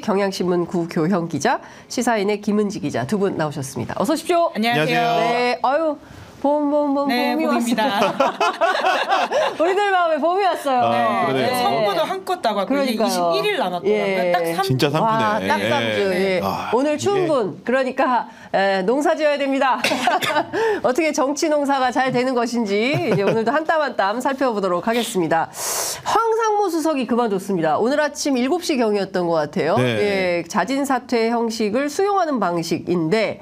경향신문 구교형 기자, 시사인의 김은지 기자 두 분 나오셨습니다. 어서 오십시오. 안녕하세요. 네, 아유. 봄이 봄입니다. 왔어요. 우리들 마음에 봄이 왔어요. 네. 선거도 한껏 따고 이제 21일 남았더라고요. 예. 딱 3주. 딱 진짜 3주네. 3주. 예. 오늘 추운 분, 그러니까 농사 지어야 됩니다. 어떻게 정치 농사가 잘 되는 것인지 이제 오늘도 한 땀 한 땀 살펴보도록 하겠습니다. 황상무 수석이 그만뒀습니다. 오늘 아침 7시경이었던 것 같아요. 네. 예, 자진 사퇴 형식을 수용하는 방식인데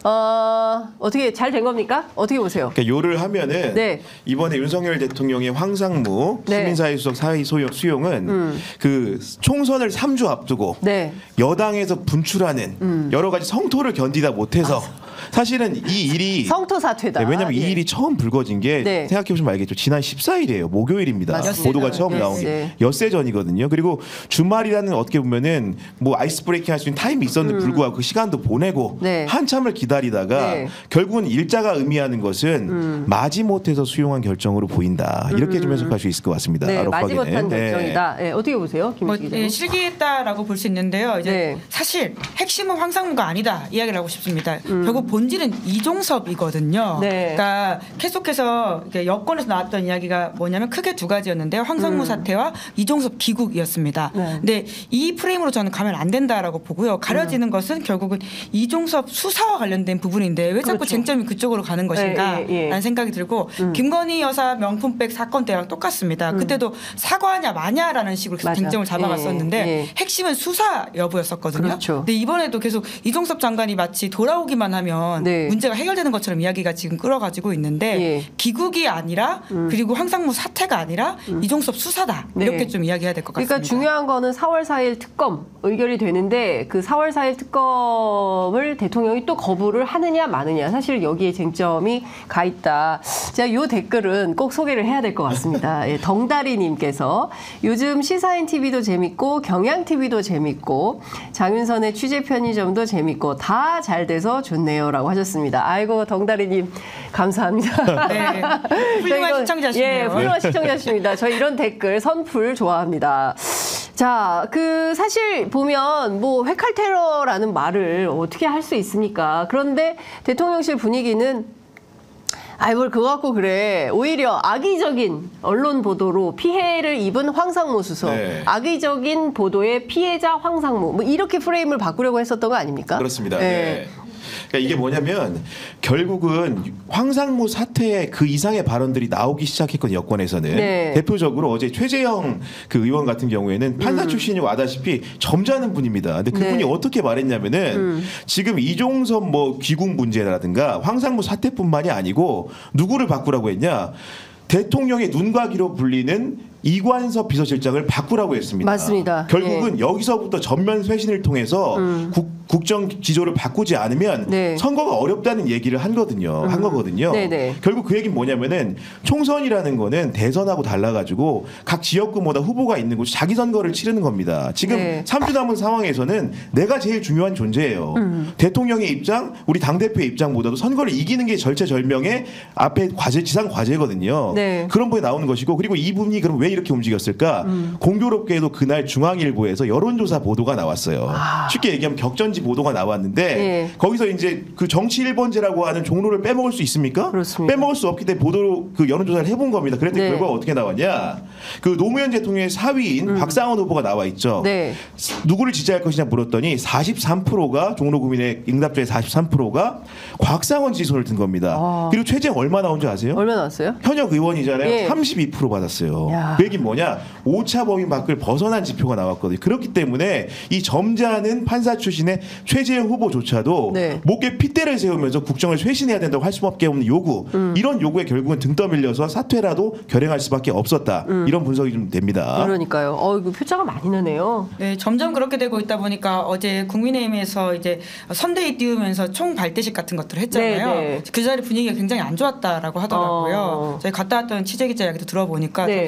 어떻게 잘 된 겁니까? 어떻게 보세요? 그러니까 요를 하면은 네. 이번에 윤석열 대통령의 황상무 네. 시민사회수석 사의 수용은 그 총선을 3주 앞두고 네. 여당에서 분출하는 여러 가지 성토를 견디다 못해서 사실은 이 일이 성토 사퇴다. 네, 왜냐하면 이 예. 일이 처음 불거진 게 네. 생각해보시면 알겠죠. 지난 14일이에요. 목요일입니다. 맞습니다. 보도가 처음 나온 게 네. 엿새 전이거든요. 그리고 주말이라는 어떻게 보면은 뭐 아이스 브레이킹 할 수 있는 타임이 있었는데 불구하고 그 시간도 보내고 네. 한참을 기다리다가 네. 결국은 일자가 의미하는 것은 마지못해서 수용한 결정으로 보인다. 이렇게 좀 해석할 수 있을 것 같습니다. 네, 아롭하게는. 마지못한 결정이다. 네, 어떻게 보세요, 김씨 기자님? 실기했다라고 볼 수 있는데요. 이제 네. 사실 핵심은 황상무가 아니다 이야기를 하고 싶습니다. 결국 본질은 이종섭이거든요. 네. 그러니까 계속해서 여권에서 나왔던 이야기가 뭐냐면 크게 두 가지였는데요. 황상무 사태와 이종섭 귀국이었습니다. 네. 근데 이 프레임으로 저는 가면 안 된다라고 보고요. 가려지는 것은 결국은 이종섭 수사와 관련된 부분인데 왜 자꾸 그렇죠. 쟁점이 그쪽으로 가는 것인가 라는 생각이 들고 김건희 여사 명품백 사건 때랑 똑같습니다. 그때도 사과하냐 마냐라는 식으로 계속 맞아. 쟁점을 잡아갔었는데 예. 핵심은 수사 여부였었거든요. 그렇죠. 근데 이번에도 계속 이종섭 장관이 마치 돌아오기만 하면 네. 문제가 해결되는 것처럼 이야기가 지금 끌어가지고 있는데 예. 귀국이 아니라 그리고 황상무 사태가 아니라 이종섭 수사다 네. 이렇게 좀 이야기해야 될 것 같습니다. 그러니까 중요한 거는 4월 4일 특검 의결이 되는데 그 4월 4일 특검을 대통령이 또 거부를 하느냐 마느냐 사실 여기에 쟁점이 가 있다. 제가 이 댓글은 꼭 소개를 해야 될 것 같습니다. 예, 덩다리님께서 요즘 시사인 TV도 재밌고 경향 TV도 재밌고 장윤선의 취재 편의점도 재밌고 다 잘 돼서 좋네요라고 하셨습니다. 아이고 덩다리님 감사합니다. 네. 훌륭한 시청자시네요. 예, 훌륭한 시청자십니다. 저 이런 댓글 선풀 좋아합니다. 자, 사실 보면 뭐 회칼 테러라는 말을 어떻게 할 수 있습니까? 그런데 대통령실 분위기는 아이 뭘 그거 갖고 그래. 오히려 악의적인 언론 보도로 피해를 입은 황상무 수석. 네. 악의적인 보도의 피해자 황상무. 뭐 이렇게 프레임을 바꾸려고 했었던 거 아닙니까? 그렇습니다. 네. 네. 그러니까 이게 뭐냐면 결국은 황상무 사태에 그 이상의 발언들이 나오기 시작했거든요. 여권에서는. 네. 대표적으로 어제 최재형 그 의원 같은 경우에는 판사 출신이고 아다시피 점잖은 분입니다. 근데 그분이 네. 어떻게 말했냐면은 지금 이종섭 뭐 귀국 문제라든가 황상무 사태뿐만이 아니고 누구를 바꾸라고 했냐. 대통령의 눈과 귀로 불리는 이관섭 비서실장을 바꾸라고 했습니다. 맞습니다. 결국은 여기서부터 전면 쇄신을 통해서 국정 기조를 바꾸지 않으면 네. 선거가 어렵다는 얘기를 한 거거든요. 네네. 결국 그 얘기는 뭐냐면은 총선이라는 거는 대선하고 달라가지고 각 지역구마다 후보가 있는 곳 자기 선거를 치르는 겁니다. 지금 네. 3주 남은 상황에서는 내가 제일 중요한 존재예요. 대통령의 입장, 우리 당대표의 입장보다도 선거를 이기는 게 절체절명의 앞에 과제, 지상 과제거든요. 네. 그런 부분에 나오는 것이고 그리고 이분이 그럼 왜 이렇게 움직였을까? 공교롭게도 그날 중앙일보에서 여론조사 보도가 나왔어요. 쉽게 얘기하면 격전지 보도가 나왔는데 네. 거기서 이제 그 정치 1번제라고 하는 종로를 빼먹을 수 있습니까? 그렇습니다. 빼먹을 수 없기 때문에 보도로 그 여론조사를 해본 겁니다. 그랬더니 네. 결과가 어떻게 나왔냐? 그 노무현 대통령의 사위인 박상원 후보가 나와 있죠. 네. 누구를 지지할 것이냐 물었더니 43%가 종로 구민의 응답자의 43%가 곽상원 지지선을 든 겁니다. 그리고 최재형 얼마 나온 줄 아세요? 얼마 나왔어요? 현역 의원이잖아요. 예. 32% 받았어요. 야. 그 얘기는 뭐냐? 오차 범위 밖을 벗어난 지표가 나왔거든요. 그렇기 때문에 이 점잖은 판사 출신의 최재형 후보조차도 네. 목에 핏대를 세우면서 국정을 쇄신해야 된다고 할 수밖에 없는 요구. 이런 요구에 결국은 등 떠밀려서 사퇴라도 결행할 수밖에 없었다. 이런 분석이 좀 됩니다. 그러니까요. 이거 표차가 많이 나네요. 네, 점점 그렇게 되고 있다 보니까 어제 국민의힘에서 이제 선대위 띄우면서 총 발대식 같은 것들을 했잖아요. 네, 네. 그 자리 분위기가 굉장히 안 좋았다라고 하더라고요. 저희 갔다 왔던 취재기자 이야기도 들어보니까 네. 표정이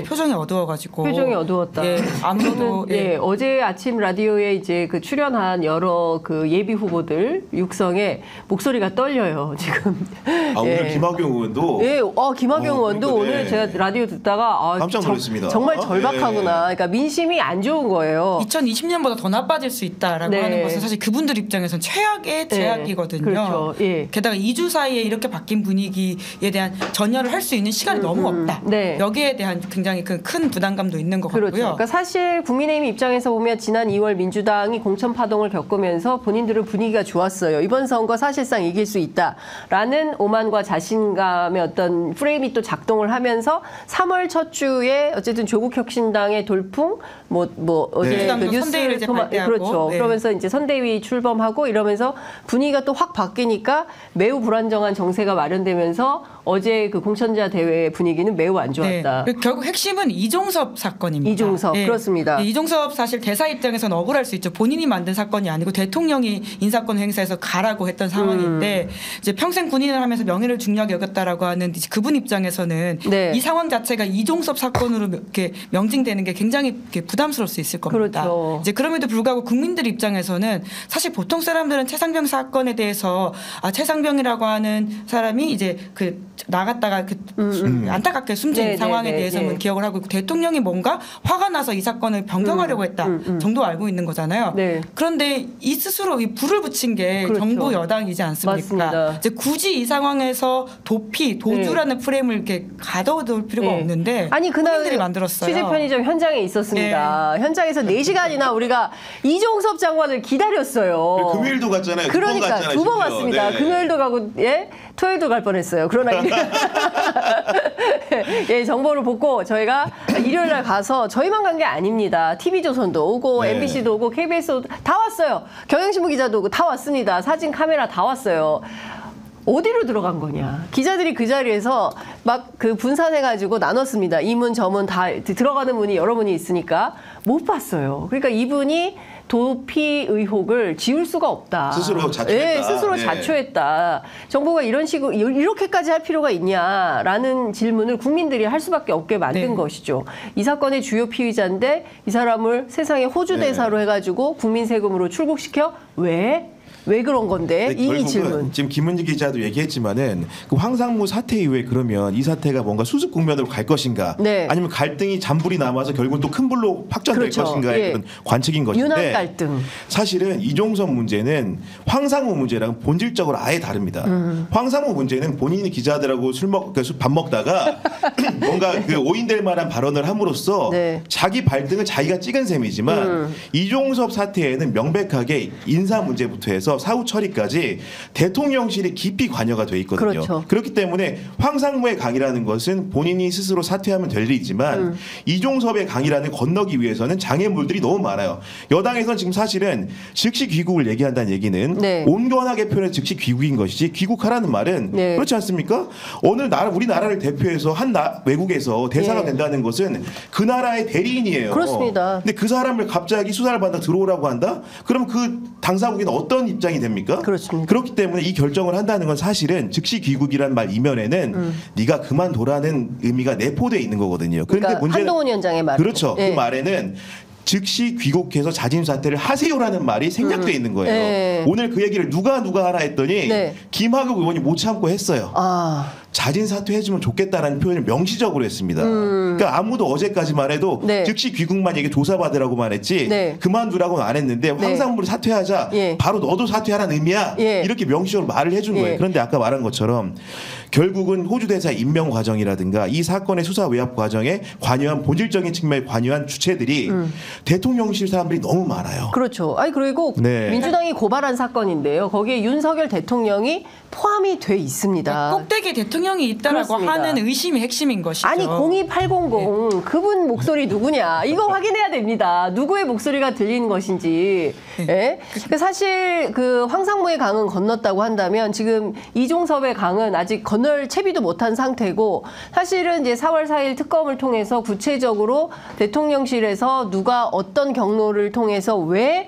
어두워가지고 표정이 어두웠다. 예, 아무도 예, 어제 아침 라디오에 이제 그 출연한 여러 그 예비 후보들 육성에 목소리가 떨려요 지금. 오늘 김학용 의원도 예, 김학용 의원도 그러니까, 오늘 제가 라디오 듣다가 깜짝 놀랐습니다. 정말 절박하구나. 그러니까 민심이 안 좋은 거예요. 2020년보다 더 나빠질 수 있다라고 네. 하는 것은 사실 그분들 입장에서는 최악의 제약이거든요. 그렇죠. 예. 게다가 2주 사이에 이렇게 바뀐 분위기에 대한 전열을 할 수 있는 시간이 너무 없다. 네. 여기에 대한 굉장히 큰 부담감도 있는 것 그렇죠. 같고요. 그러니까 사실 국민의힘 입장에서 보면 지난 2월 민주당이 공천 파동을 겪으면서 본인들은 분위기가 좋았어요. 이번 선거 사실상 이길 수 있다라는 오만과 자신감의 어떤 프레임이 또 작동을 하면서 3월 첫 주에 어쨌든 조국혁신당의 돌풍 어제 네. 그 뉴스 선대위를 이제 발대하고. 그렇죠. 네. 그러면서 이제 선대위 출범하고 이러면서 분위기가 또 확 바뀌니까 매우 불안정한 정세가 마련되면서 어제 그 공천자 대회 분위기는 매우 안 좋았다. 네. 결국 핵심은 이종섭 사건입니다. 이종섭, 그렇습니다. 이종섭 사실 대사 입장에서는 억울할 수 있죠. 본인이 만든 사건이 아니고 대통령이 인사권 행사해서 가라고 했던 상황인데 이제 평생 군인을 하면서 명예를 중요하게 여겼다라고 하는 그분 입장에서는 네. 이 상황 자체가 이종섭 사건으로 이렇게 명징되는 게 굉장히 이렇게 부담스러울 수 있을 겁니다. 그렇죠. 이제 그럼에도 불구하고 국민들 입장에서는 사실 보통 사람들은 최상병 사건에 대해서 최상병이라고 하는 사람이 이제 나갔다가 안타깝게 숨진 네, 상황에 네, 대해서는 네. 기억을 하고 있고 대통령이 뭔가 화가 나서 이 사건을 변경하려고 했다 정도 알고 있는 거잖아요. 네. 그런데 이 스스로 이 불을 붙인 게 그렇죠. 정부 여당이지 않습니까? 맞습니다. 이제 굳이 이 상황에서 도주라는 프레임을 이렇게 가둬둘 필요가 네. 없는데 아니 그날 국민들이 만들었어요. 취재 편의점 현장에 있었습니다. 현장에서 4시간이나 우리가 이종섭 장관을 기다렸어요. 금요일도 갔잖아요. 그러니까 두 번 심지어. 갔습니다. 네. 금요일도 가고 토요일도 갈 뻔했어요. 그러나 정보를 보고 저희가 일요일 날 가서 저희만 간 게 아닙니다. TV조선도 오고 네. MBC도 오고 KBS도 다 왔어요. 경향신문 기자도 오고 다 왔습니다. 사진 카메라 다 왔어요. 어디로 들어간 거냐. 기자들이 그 자리에서 막 그 분산해가지고 나눴습니다. 이 문, 저 문 다 들어가는 문이 여러 문이 있으니까 못 봤어요. 그러니까 이분이 도피 의혹을 지울 수가 없다. 스스로 자초했다. 네, 스스로 네. 자초했다. 정부가 이런 식으로 이렇게까지 할 필요가 있냐라는 질문을 국민들이 할 수밖에 없게 만든 네. 것이죠. 이 사건의 주요 피의자인데 이 사람을 세상에 호주 대사로 해가지고 국민 세금으로 출국시켜 왜 그런 건데 이 결국은 질문. 지금 김은지 기자도 얘기했지만은 그 황상무 사태 이후에 그러면 이 사태가 뭔가 수습 국면으로 갈 것인가, 네. 아니면 갈등이 잔불이 남아서 결국은 또 큰 불로 확전될 그렇죠. 것인가의 예. 그런 관측인 것인데 유난 갈등. 사실은 이종섭 문제는 황상무 문제랑 본질적으로 아예 다릅니다. 황상무 문제는 본인이 기자들하고 밥 먹다가 뭔가 그 오인될 만한 발언을 함으로써 네. 자기 발등을 자기가 찍은 셈이지만 이종섭 사태에는 명백하게 인사 문제부터 해서 사후 처리까지 대통령실이 깊이 관여가 돼 있거든요. 그렇죠. 그렇기 때문에 황상무의 강이라는 것은 본인이 스스로 사퇴하면 될 일이지만 이종섭의 강이라는 건너기 위해서는 장애물들이 너무 많아요. 여당에서는 지금 사실은 즉시 귀국을 얘기한다는 얘기는 네. 온건하게 표현해 즉시 귀국인 것이지 귀국하라는 말은 네. 그렇지 않습니까? 어느 나라 우리나라를 대표해서 외국에서 대사가 네. 된다는 것은 그 나라의 대리인이에요. 그렇습니다. 근데 그 사람을 갑자기 수사를 받아 들어오라고 한다? 그럼 그 당사국에는 어떤 입장이 됩니까? 그렇습니다. 그렇기 때문에 이 결정을 한다는 건 사실은 즉시 귀국이란 말 이면에는 네가 그만둬라는 의미가 내포되어 있는 거거든요. 그런데 그러니까 문제는 한동훈 위원장의 말. 그렇죠. 그 말에는 즉시 귀국해서 자진 사퇴를 하세요라는 말이 생략돼 있는 거예요. 네. 오늘 그 얘기를 누가 하라 했더니 네. 김학의 의원이 못 참고 했어요. 자진 사퇴해주면 좋겠다라는 표현을 명시적으로 했습니다. 그러니까 아무도 어제까지만 해도 네. 즉시 귀국만 얘기 조사받으라고만 했지 네. 그만두라고는 안 했는데 황상무를 사퇴하자 예. 바로 너도 사퇴하라는 의미야. 예. 이렇게 명시적으로 말을 해준 예. 거예요. 그런데 아까 말한 것처럼 결국은 호주 대사 임명 과정이라든가 이 사건의 수사 외압 과정에 관여한 본질적인 측면에 관여한 주체들이 대통령실 사람들이 너무 많아요. 그렇죠. 아니 그리고 네. 민주당이 고발한 사건인데요. 거기에 윤석열 대통령이 포함이 돼 있습니다. 꼭대기 대통령이 있다라고 그렇습니다. 하는 의심이 핵심인 것이죠. 아니 02800 그분 목소리 누구냐 이거 확인해야 됩니다. 누구의 목소리가 들리는 것인지. 예? 사실 그 황상무의 강은 건넜다고 한다면 지금 이종섭의 강은 아직 건널 채비도 못한 상태고 사실은 이제 4월 4일 특검을 통해서 구체적으로 대통령실에서 누가 어떤 경로를 통해서 왜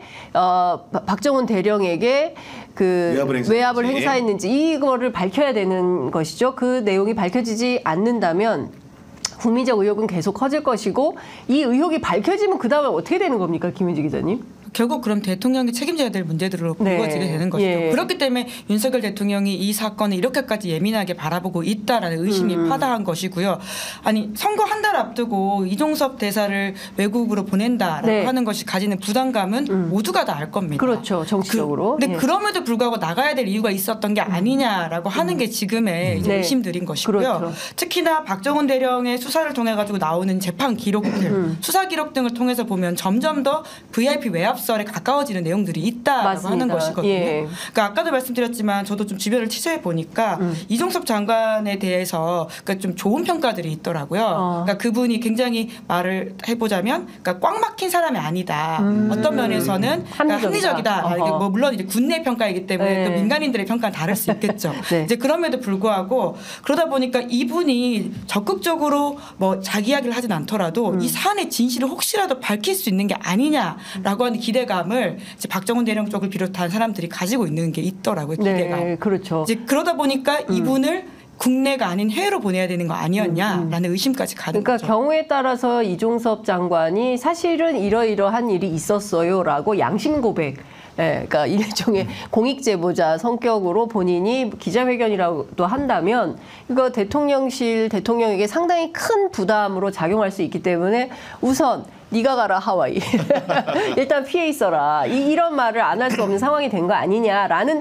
박정훈 대령에게 그 외압을 행사했는지 이거를 밝혀야 되는 것이죠. 그 내용이 밝혀지지 않는다면 국민적 의혹은 계속 커질 것이고 이 의혹이 밝혀지면 그 다음에 어떻게 되는 겁니까, 김은지 기자님? 결국 그럼 대통령이 책임져야 될 문제들로 불거지게 되는 것이죠. 예. 그렇기 때문에 윤석열 대통령이 이 사건을 이렇게까지 예민하게 바라보고 있다라는 의심이 파다한 것이고요. 아니 선거 한 달 앞두고 이종섭 대사를 외국으로 보낸다라고 네. 하는 것이 가지는 부담감은 모두가 다 알 겁니다. 그렇죠, 정치적으로. 근데 예. 그럼에도 불구하고 나가야 될 이유가 있었던 게 아니냐라고 하는 게 지금의 이제 네. 의심들인 것이고요. 그렇죠. 특히나 박정훈 대령의 수사를 통해 가지고 나오는 재판 기록들, 수사 기록 등을 통해서 보면 점점 더 VIP 외압설에 가까워지는 내용들이 있다라고 맞습니다. 하는 것이거든요. 예. 그러니까 아까도 말씀드렸지만 저도 좀 주변을 취재해 보니까 이종섭 장관에 대해서 그러니까 좀 좋은 평가들이 있더라고요. 그러니까 그분이 굉장히 말을 해보자면 그러니까 꽉 막힌 사람이 아니다. 어떤 면에서는 그러니까 합리적이다. 아, 이게 뭐 물론 이제 군내 평가이기 때문에 네. 또 민간인들의 평가는 다를 수 있겠죠. 네. 이제 그럼에도 불구하고 그러다 보니까 이분이 적극적으로 뭐 자기 이야기를 하진 않더라도 이 사안의 진실을 혹시라도 밝힐 수 있는 게 아니냐라고 하는 기대감을 이제 박정훈 대령 쪽을 비롯한 사람들이 가지고 있는 게 있더라고요. 기대감. 네, 그렇죠. 이제 그러다 보니까 이분을 국내가 아닌 해외로 보내야 되는 거 아니었냐라는 의심까지 가는 그러니까 거죠. 경우에 따라서 이종섭 장관이 사실은 이러이러한 일이 있었어요라고 양심 고백. 예, 그러니까 일종의 공익 제보자 성격으로 본인이 기자회견이라도 한다면 이거 대통령에게 상당히 큰 부담으로 작용할 수 있기 때문에 우선 네가 가라 하와이 일단 피해 있어라 이런 말을 안 할 수 없는 상황이 된 거 아니냐라는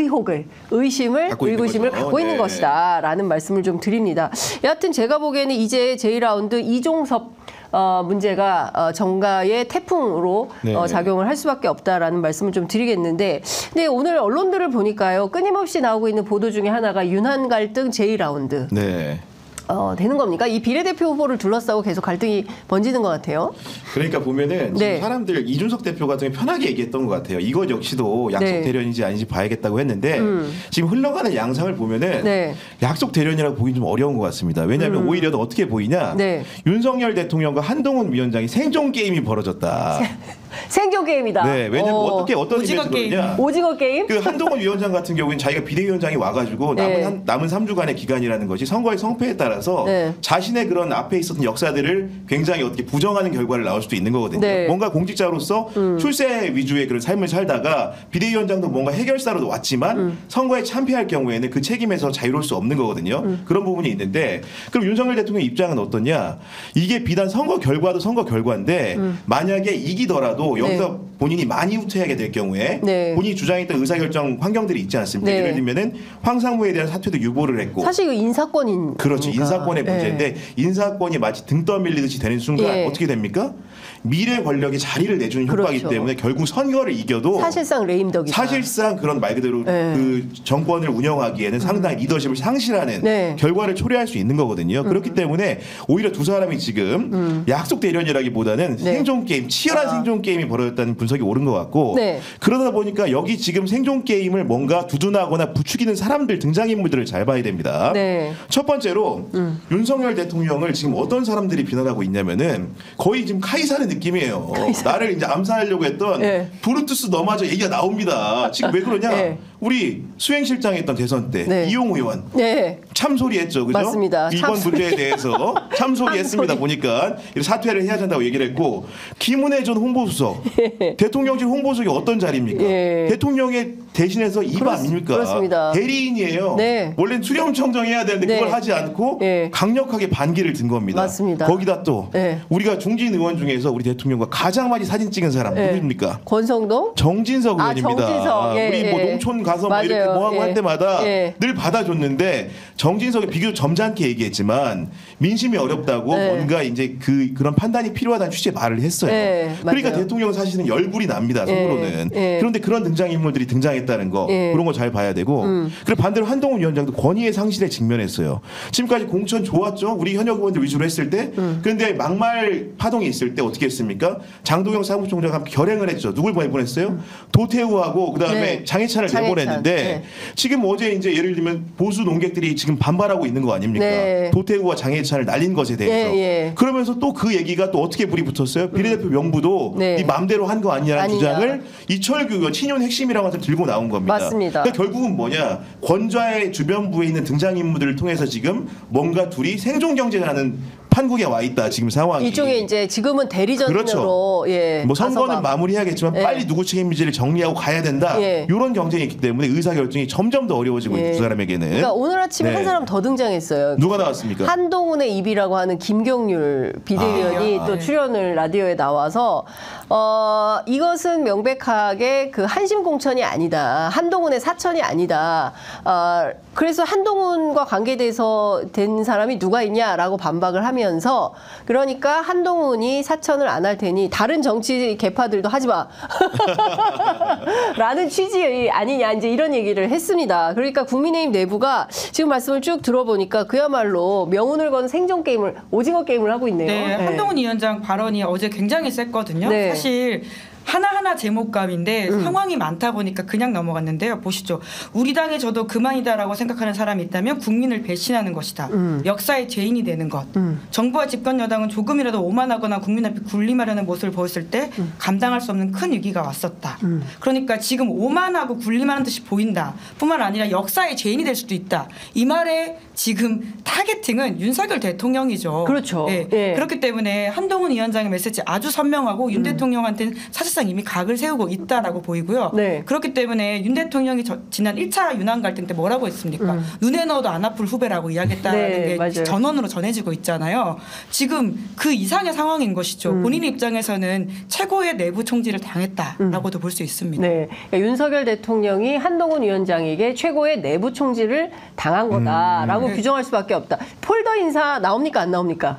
의심을 갖고 있는 거죠. 갖고 있는 네. 것이다라는 말씀을 좀 드립니다. 여하튼 제가 보기에는 이제 제2라운드 이종섭 문제가 정가의 태풍으로 네. 작용을 할 수밖에 없다라는 말씀을 좀 드리겠는데, 근데 오늘 언론들을 보니까요 끊임없이 나오고 있는 보도 중에 하나가 윤한 갈등 제2라운드 네. 되는 겁니까? 이 비례대표 후보를 둘러싸고 계속 갈등이 번지는 것 같아요. 그러니까 보면은 네. 지금 사람들 이준석 대표 같은 경우 편하게 얘기했던 것 같아요. 이것 역시도 약속 네. 대련인지 아닌지 봐야겠다고 했는데 지금 흘러가는 양상을 보면은 네. 약속 대련이라고 보기 좀 어려운 것 같습니다. 왜냐하면 오히려 더 어떻게 보이냐? 네. 윤석열 대통령과 한동훈 위원장이 생존 게임이 벌어졌다. 생존 게임이다. 네, 왜냐면 어떤 오징어 의미에서 오징어 게임? 그 한동훈 위원장 같은 경우에는 자기가 비대위원장이 와가지고 네. 남은 3주간의 기간이라는 것이 선거의 성패에 따라서 네. 자신의 그런 앞에 있었던 역사들을 굉장히 어떻게 부정하는 결과를 나올 수도 있는 거거든요. 네. 뭔가 공직자로서 출세 위주의 그런 삶을 살다가 비대위원장도 뭔가 해결사로 왔지만 선거에 참패할 경우에는 그 책임에서 자유로울 수 없는 거거든요. 그런 부분이 있는데 그럼 윤석열 대통령 입장은 어떠냐? 이게 비단 선거 결과도 선거 결과인데 만약에 이기더라도 여기서 본인이 많이 후퇴하게 될 경우에 네. 본인이 주장했던 의사결정 환경들이 있지 않습니까? 네. 예를 들면은 황상무에 대한 사퇴도 유보를 했고 사실 이거 인사권인 그렇죠. 거니까. 인사권의 네. 문제인데 인사권이 마치 등 떠밀리듯이 되는 순간 예. 어떻게 됩니까? 미래 권력이 자리를 내주는 효과이기 그렇죠. 때문에 결국 선거를 이겨도 사실상 레임덕이다. 사실상 그런 말 그대로 네. 그 정권을 운영하기에는 상당히 리더십을 상실하는 네. 결과를 초래할 수 있는 거거든요. 그렇기 때문에 오히려 두 사람이 지금 약속 대련이라기보다는 네. 생존 게임, 치열한 생존 게임이 벌어졌다는 분석이 옳은 것 같고 네. 그러다 보니까 여기 지금 생존 게임을 뭔가 두둔하거나 부추기는 사람들 등장인물들을 잘 봐야 됩니다. 네. 첫 번째로 윤석열 대통령을 지금 어떤 사람들이 비난하고 있냐면은 거의 지금 카이사의 느낌이에요. 나를 이제 암살하려고 했던 네. 브루투스 너마저 얘기가 나옵니다. 지금 왜 그러냐? 네. 우리 수행실장 했던 대선 때 네. 이용우 의원 네. 참소리했죠, 그죠? 맞습니다. 이번 참소리. 문제에 대해서 참소리했습니다. 참소리. 보니까 사퇴를 해야 된다고 얘기를 했고 김은혜 전 홍보수석, 대통령실 홍보수석이 어떤 자리입니까? 예. 대통령의 대신해서 입 아닙니까? 그렇습니다. 대리인이에요. 네. 원래는 수렴청정 해야 되는데 네. 그걸 하지 않고 예. 강력하게 반기를 든 겁니다. 맞습니다. 거기다 또 네. 우리가 중진 의원 중에서 우리 대통령과 가장 많이 사진 찍은 사람 네. 누구입니까? 권성동? 정진석 아, 의원입니다. 정진석. 예, 우리 뭐 예. 농촌 가서 뭐 맞아요. 이렇게 뭐하고 예. 할 때마다 예. 늘 받아줬는데 정진석이 비교적 점잖게 얘기했지만 민심이 어렵다고 예. 뭔가 이제 그런 판단이 필요하다는 취지의 말을 했어요. 예, 그러니까 맞아요. 대통령 사실은 열불이 납니다. 속으로는. 예. 그런데 그런 등장인물들이 등장했다는 거 예. 그런 거 잘 봐야 되고 그리고 반대로 한동훈 위원장도 권위의 상실에 직면했어요. 지금까지 공천 좋았죠. 우리 현역 의원들 위주로 했을 때. 그런데 막말 파동이 있을 때 어떻게 했습니까? 장도경 사무총장과 함께 결행을 했죠. 누굴 보냈어요? 도태우하고 그다음에 네. 장해찬을 장해찬. 내보냈는데 네. 지금 어제 이제 예를 들면 보수 농객들이 지금 반발하고 있는 거 아닙니까? 네. 도태우와 장해찬을 날린 것에 대해서. 예, 예. 그러면서 또 그 얘기가 또 어떻게 불이 붙었어요? 비례대표 명부도 네. 네 맘대로 한 거 아니냐는 아니냐. 주장을 이철규 의원 친윤 핵심이라고 해서 들고 나온 겁니다. 맞습니다. 그러니까 결국은 뭐냐? 권좌의 주변부에 있는 등장인물들을 통해서 지금 뭔가 둘이 생존 경쟁을 하는 판국에 와 있다 지금 상황이. 일종의 이제 지금은 대리전으로 그렇죠. 예. 뭐 선거는 가서 마무리해야겠지만 예. 빨리 누구 책임인지를 정리하고 가야 된다. 예. 이런 경쟁이 있기 때문에 의사 결정이 점점 더 어려워지고 예. 있는 두 사람에게는. 그러니까 오늘 아침에 네. 한 사람 더 등장했어요. 누가 나왔습니까? 한동훈의 입이라고 하는 김경률 비대위원이 또 출연을 라디오에 나와서 이것은 명백하게 그 한심 공천이 아니다. 한동훈의 사천이 아니다. 그래서 한동훈과 관계돼서 된 사람이 누가 있냐라고 반박을 하면서 그러니까 한동훈이 사천을 안 할 테니 다른 정치 개파들도 하지 마. 라는 취지 아니냐 이제 이런 얘기를 했습니다. 그러니까 국민의힘 내부가 지금 말씀을 쭉 들어보니까 그야말로 명운을 건 생존 게임을 오징어 게임을 하고 있네요. 네, 한동훈 위원장 발언이 어제 굉장히 셌거든요. 네. 사실 하나하나 제목감인데 상황이 많다 보니까 그냥 넘어갔는데요. 보시죠. 우리 당에 저도 그만이다라고 생각하는 사람이 있다면 국민을 배신하는 것이다. 역사의 죄인이 되는 것. 정부와 집권 여당은 조금이라도 오만하거나 국민 앞에 군림하려는 모습을 보였을 때 감당할 수 없는 큰 위기가 왔었다. 그러니까 지금 오만하고 군림하는 듯이 보인다. 뿐만 아니라 역사의 죄인이 될 수도 있다. 이 말에 지금 타겟팅은 윤석열 대통령이죠. 그렇죠. 네. 예. 그렇기 때문에 한동훈 위원장의 메시지 아주 선명하고 윤 대통령한테는 사실상 이미 각을 세우고 있다라고 보이고요. 네. 그렇기 때문에 윤 대통령이 지난 1차 윤한 갈등 때 뭐라고 했습니까? 눈에 넣어도 안 아플 후배라고 이야기했다는 네, 게 맞아요. 전원으로 전해지고 있잖아요. 지금 그 이상의 상황인 것이죠. 본인 입장에서는 최고의 내부 총질을 당했다라고도 볼 수 있습니다. 네, 그러니까 윤석열 대통령이 한동훈 위원장에게 최고의 내부 총질을 당한 거다라고 규정할 수밖에 없다. 폴더 인사 나옵니까 안 나옵니까?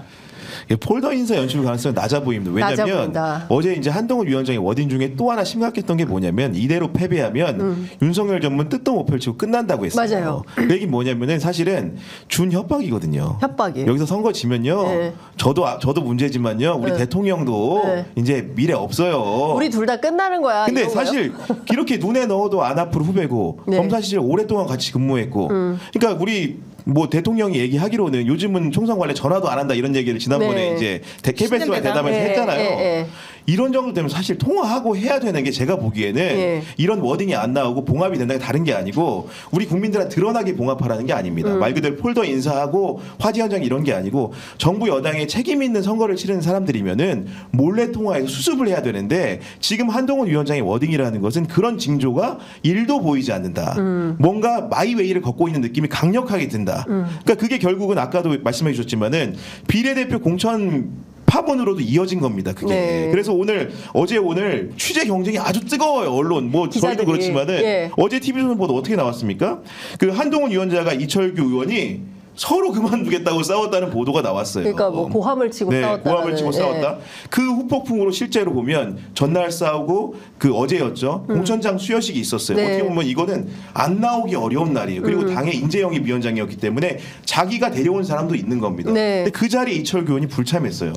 폴더 인사 연출 가능성이 낮아 보입니다. 낮아 왜냐하면 보인다. 어제 이제 한동훈 위원장의 워딩 중에 또 하나 심각했던 게 뭐냐면 이대로 패배하면 윤석열 전문 뜻도 못 펼치고 끝난다고 했어요. 맞아요. 그 얘기 뭐냐면은 사실은 준 협박이거든요. 협박이. 여기서 선거 지면요. 네. 저도 문제지만요. 우리 네. 대통령도 네. 이제 미래 없어요. 우리 둘 다 끝나는 거야. 근데 이건가요? 사실 이렇게 눈에 넣어도 안 아플 후배고 네. 검사 시절 오랫동안 같이 근무했고 그러니까 우리 뭐 대통령이 얘기하기로는 요즘은 총선 관련 전화도 안 한다 이런 얘기를 지난번에 네. 이제 KBS와 신년 대담에서 네, 했잖아요. 네, 네. 이런 정도 되면 사실 통화하고 해야 되는 게 제가 보기에는 네. 이런 워딩이 안 나오고 봉합이 된다는 게 다른 게 아니고 우리 국민들한테 드러나게 봉합하라는 게 아닙니다. 말 그대로 폴더 인사하고 화제 현장 이런 게 아니고 정부 여당에 책임 있는 선거를 치르는 사람들이면은 몰래 통화해서 수습을 해야 되는데 지금 한동훈 위원장의 워딩이라는 것은 그런 징조가 1도 보이지 않는다. 뭔가 마이웨이를 걷고 있는 느낌이 강력하게 든다. 그러니까 그게 결국은 아까도 말씀해 주셨지만은 비례대표 공천 파본으로도 이어진 겁니다. 그게. 네. 그래서 어제 오늘 취재 경쟁이 아주 뜨거워요. 언론 뭐 기자들이. 저희도 그렇지만은 예. 어제 TV조선 보도 어떻게 나왔습니까? 그 한동훈 위원장과 이철규 의원이 서로 그만두겠다고 싸웠다는 보도가 나왔어요. 그러니까 뭐 고함을 치고 네, 싸웠다. 고함을 치고 싸웠다. 그 후폭풍으로 실제로 보면 전날 싸우고 그 어제였죠. 공천장 수여식이 있었어요. 네. 어떻게 보면 이거는 안 나오기 어려운 날이에요. 그리고 당의 인재영입 위원장이었기 때문에 자기가 데려온 사람도 있는 겁니다. 네. 근데 그 자리에 이철규 의원이 불참했어요.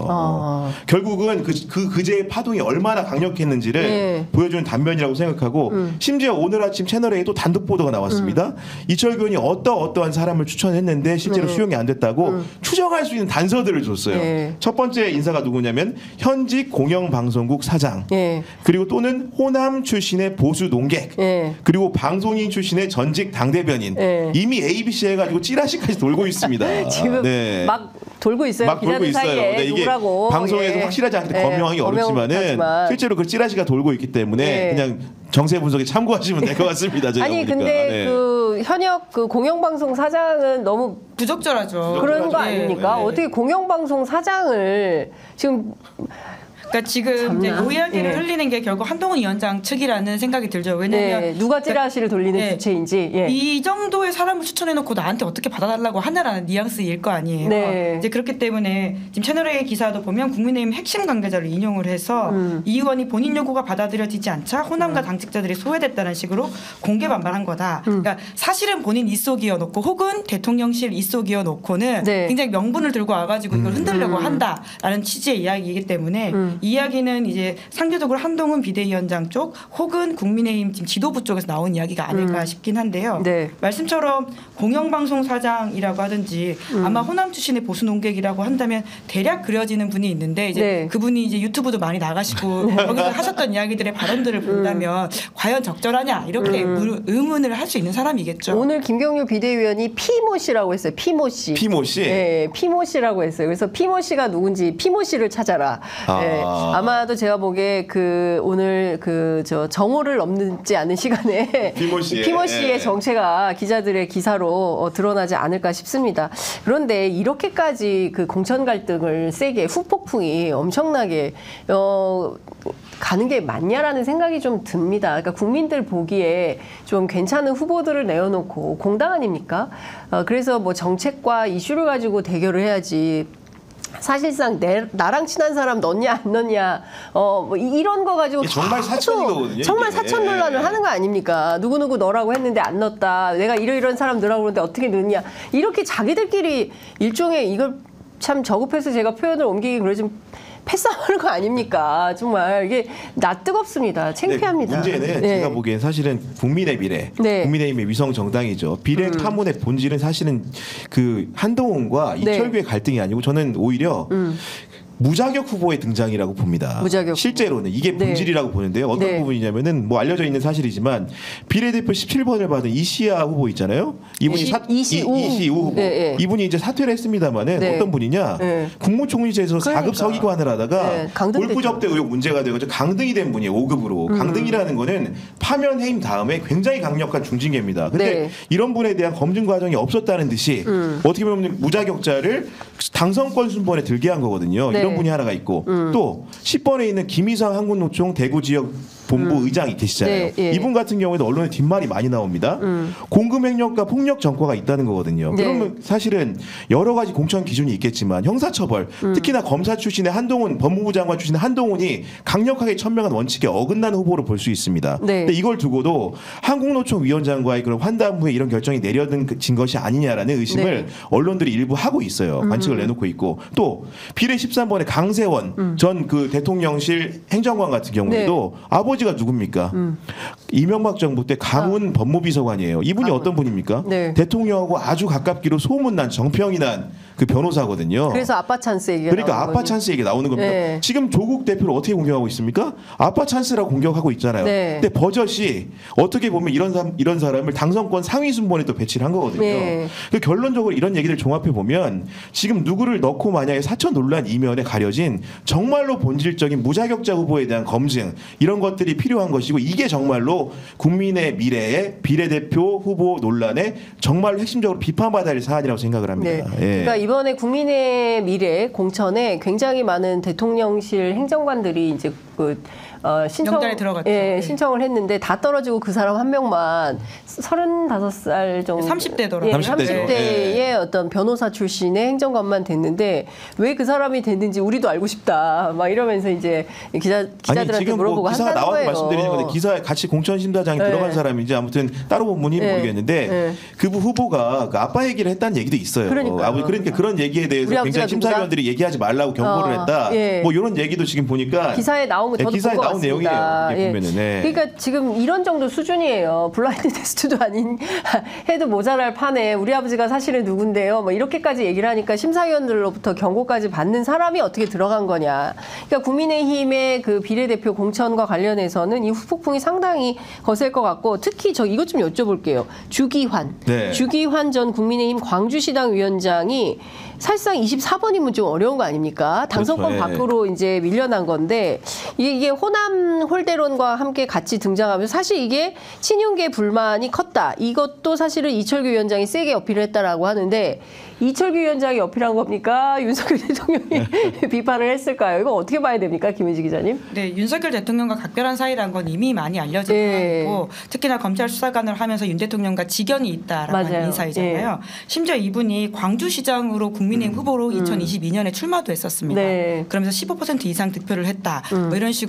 결국은 그제의 파동이 얼마나 강력했는지를 네. 보여주는 단면이라고 생각하고 심지어 오늘 아침 채널A에도 단독 보도가 나왔습니다. 이철규 의원이 어떠한 사람을 추천했는데 실제로 수용이 안 됐다고 추정할 수 있는 단서들을 줬어요. 네. 첫 번째 인사가 누구냐면 현직 공영방송국 사장 예. 그리고 또는 호남 출신의 보수 농객 예. 그리고 방송인 출신의 전직 당대변인 예. 이미 ABC 해가지고 찌라시까지 돌고 있습니다. 지금 네. 막 돌고 있어요. 막 돌고 기자들 있어요. 사이에 네, 이게 누구라고. 방송에서 예. 확실하지 않게 예. 검명하기 어렵지만은 어명하지만. 실제로 그 찌라시가 돌고 있기 때문에 예. 그냥 정세 분석에 참고하시면 될 것 같습니다. 저희가 아니 보니까. 근데 네. 그 현역 그 공영방송 사장은 너무 부적절하죠. 그런 거 네. 아닙니까? 네. 어떻게 공영방송 사장을 지금 그러니까 지금 이제 참나. 요 이야기를 예. 흘리는 게 결국 한동훈 위원장 측이라는 생각이 들죠. 왜냐하면 네, 누가 찌라시를 돌리는 네. 주체인지. 예. 이 정도의 사람을 추천해놓고 나한테 어떻게 받아달라고 하냐라는 뉘앙스일 거 아니에요. 네. 이제 그렇기 때문에 지금 채널A 기사도 보면 국민의힘 핵심 관계자를 인용을 해서 이 의원이 본인 요구가 받아들여지지 않자 호남과 당직자들이 소외됐다는 식으로 공개 반발한 거다. 그러니까 사실은 본인 입속이어 놓고 혹은 대통령실 입속이어 놓고는 네. 굉장히 명분을 들고 와가지고 이걸 흔들려고 한다라는 취지의 이야기이기 때문에 이 이야기는 이제 상대적으로 한동훈 비대위원장 쪽 혹은 국민의힘 지금 지도부 쪽에서 나온 이야기가 아닐까 싶긴 한데요. 네. 말씀처럼 공영방송 사장이라고 하든지 아마 호남 출신의 보수 농객이라고 한다면 대략 그려지는 분이 있는데 이제 네. 그분이 이제 유튜브도 많이 나가시고 거기서 하셨던 이야기들의 발언들을 본다면 과연 적절하냐 이렇게 의문을 할 수 있는 사람이겠죠. 오늘 김경률 비대위원이 피모 씨라고 했어요. 피모 씨. 피모 씨. 네, 피모 씨라고 했어요. 그래서 피모 씨가 누군지 피모 씨를 찾아라. 네, 아마도 제가 보기에 그 오늘 그 저 정오를 넘지 않은 시간에 피모 씨의, 피모 씨의 예. 정체가 기자들의 기사로 드러나지 않을까 싶습니다. 그런데 이렇게까지 그 공천 갈등을 세게 후폭풍이 엄청나게 가는 게 맞냐라는 생각이 좀 듭니다. 그러니까 국민들 보기에 좀 괜찮은 후보들을 내어놓고 공당 아닙니까? 그래서 뭐 정책과 이슈를 가지고 대결을 해야지. 사실상 나랑 친한 사람 넣냐 안 넣냐 뭐 이런 거 가지고 이게 정말 사천이거든요, 정말 이게. 사천 논란을 하는 거 아닙니까? 누구누구 넣으라고 했는데 안 넣었다. 내가 이런 사람 넣으라고 그러는데 어떻게 넣냐. 이렇게 자기들끼리 일종의 이걸 참 저급해서 제가 표현을 옮기기 그러지만 패싸움하는 거 아닙니까? 정말 이게 뜨겁습니다. 창피합니다. 문제는 제가 보기엔 사실은 국민의 미래, 네. 국민의힘의 위성 정당이죠. 비례 파문의 본질은 사실은 그 한동훈과 이철규의 갈등이 아니고 저는 오히려 무자격 후보의 등장이라고 봅니다. 무자격 실제로는 이게 본질이라고 보는데요. 어떤 네. 부분이냐면은 뭐 알려져 있는 사실이지만 비례대표 17번을 받은 이시아 후보 있잖아요. 이분이 이시우 후보. 네. 이분이 이제 사퇴를 했습니다마는 네. 어떤 분이냐? 네. 국무총리제에서 그러니까. 4급 서기관을 하다가 네, 강등됐죠. 골프 접대 의혹 문제가 되어서 강등이 된 분이에요. 5급으로. 강등이라는 거는 파면 해임 다음에 굉장히 강력한 중징계입니다. 근데 네. 이런 분에 대한 검증 과정이 없었다는 듯이 어떻게 보면 무자격자를 당선권 순번에 들게 한 거거든요. 네. 이런 분이 하나가 있고 또 10번에 있는 김희상 한국노총 대구 지역 본부 의장이 계시잖아요. 네, 예. 이분 같은 경우에도 언론에 뒷말이 많이 나옵니다. 공금횡령과 폭력 전과가 있다는 거거든요. 네. 그러면 사실은 여러 가지 공천 기준이 있겠지만 형사처벌, 특히나 검사 출신의 한동훈, 법무부 장관 출신의 한동훈이 강력하게 천명한 원칙에 어긋나는 후보로 볼 수 있습니다. 네. 근데 이걸 두고도 한국노총 위원장과의 그런 환담 후에 이런 결정이 내려진 것이 아니냐라는 의심을 네. 언론들이 일부 하고 있어요. 관측을 내놓고 있고 또 비례 13번의 강세원 전 그 대통령실 행정관 같은 경우에도 아버지가 누굽니까? 이명박 정부 때 강훈 법무비서관이에요. 이분이 어떤 분입니까? 네. 대통령하고 아주 가깝기로 소문난 정평이 난 그 변호사거든요. 그래서 아빠 찬스 얘기가 그러니까 나오는 아빠 거지. 찬스 얘기 나오는 겁니다. 네. 지금 조국 대표를 어떻게 공격하고 있습니까? 아빠 찬스라고 공격하고 있잖아요. 네. 근데 버젓이 어떻게 보면 이런 사람을 당선권 상위 순번에 또 배치를 한 거거든요. 네. 그 결론적으로 이런 얘기를 종합해 보면 지금 누구를 넣고 만약에 사천 논란 이면에 가려진 정말로 본질적인 무자격자 후보에 대한 검증 이런 것들이 필요한 것이고 이게 정말로 국민의 미래의 비례대표 후보 논란에 정말로 핵심적으로 비판받아야 할 사안이라고 생각을 합니다. 네. 예. 그러니까 이번에 국민의 미래 공천에 굉장히 많은 대통령실 행정관들이 이제 명단에 들어갔죠. 네. 신청을 했는데 다 떨어지고 그 사람 한 명만 35살 정도 30대더라고요. 30대죠. 30대의 어떤 변호사 출신의 행정관만 됐는데 왜 그 사람이 됐는지 우리도 알고 싶다. 막 이러면서 이제 기자들한테 지금 물어보고 뭐 기사가 한다는 나와서 거예요. 말씀드리는 건데 기사에 같이 공천심사장에 네. 들어간 사람인지 아무튼 따로 본 분이 네. 모르겠는데 네. 그 후보가 그 아빠 얘기를 했다는 얘기도 있어요. 그러니까요. 그러니까 그런 얘기에 우리 대해서 아버지가 굉장히 심사위원들이 얘기하지 말라고 경고를 했다. 예. 뭐 이런 얘기도 지금 보니까 기사에 나온 거 저도 기사에 본 것 나온 같습니다. 내용이에요. 이게 보면은. 네. 그러니까 지금 이런 정도 수준이에요. 블라인드 테스트도 아닌 해도 모자랄 판에 우리 아버지가 사실은 누군데요. 뭐 이렇게까지 얘기를 하니까 심사위원들로부터 경고까지 받는 사람이 어떻게 들어간 거냐. 그러니까 국민의힘의 그 비례대표 공천과 관련해서는 이 후폭풍이 상당히 거셀 것 같고 특히 저 이것 좀 여쭤볼게요. 주기환. 네. 주기환 전 국민의힘 광주시당 위원장이 사실상 24번이면 좀 어려운 거 아닙니까? 당선권 그렇죠. 예. 밖으로 이제 밀려난 건데 이게 호남 홀대론과 함께 같이 등장하면서 사실 이게 친윤계 불만이 컸다. 이것도 사실은 이철규 위원장이 세게 어필을 했다라고 하는데 이철규 위원장이 어필한 겁니까? 윤석열 대통령이 비판을 했을까요? 이거 어떻게 봐야 됩니까? 김은지 기자님? 네, 윤석열 대통령과 각별한 사이라는 건 이미 많이 알려진 네. 상황이고 특히나 검찰 수사관을 하면서 윤 대통령과 직연이 있다라는 맞아요. 인사이잖아요. 심지어 이분이 광주시장으로 국민의힘 후보로 2022년에 출마도 했었습니다. 네. 그러면서 15% 이상 득표를 했다. 뭐 이런 식으로 여러 가지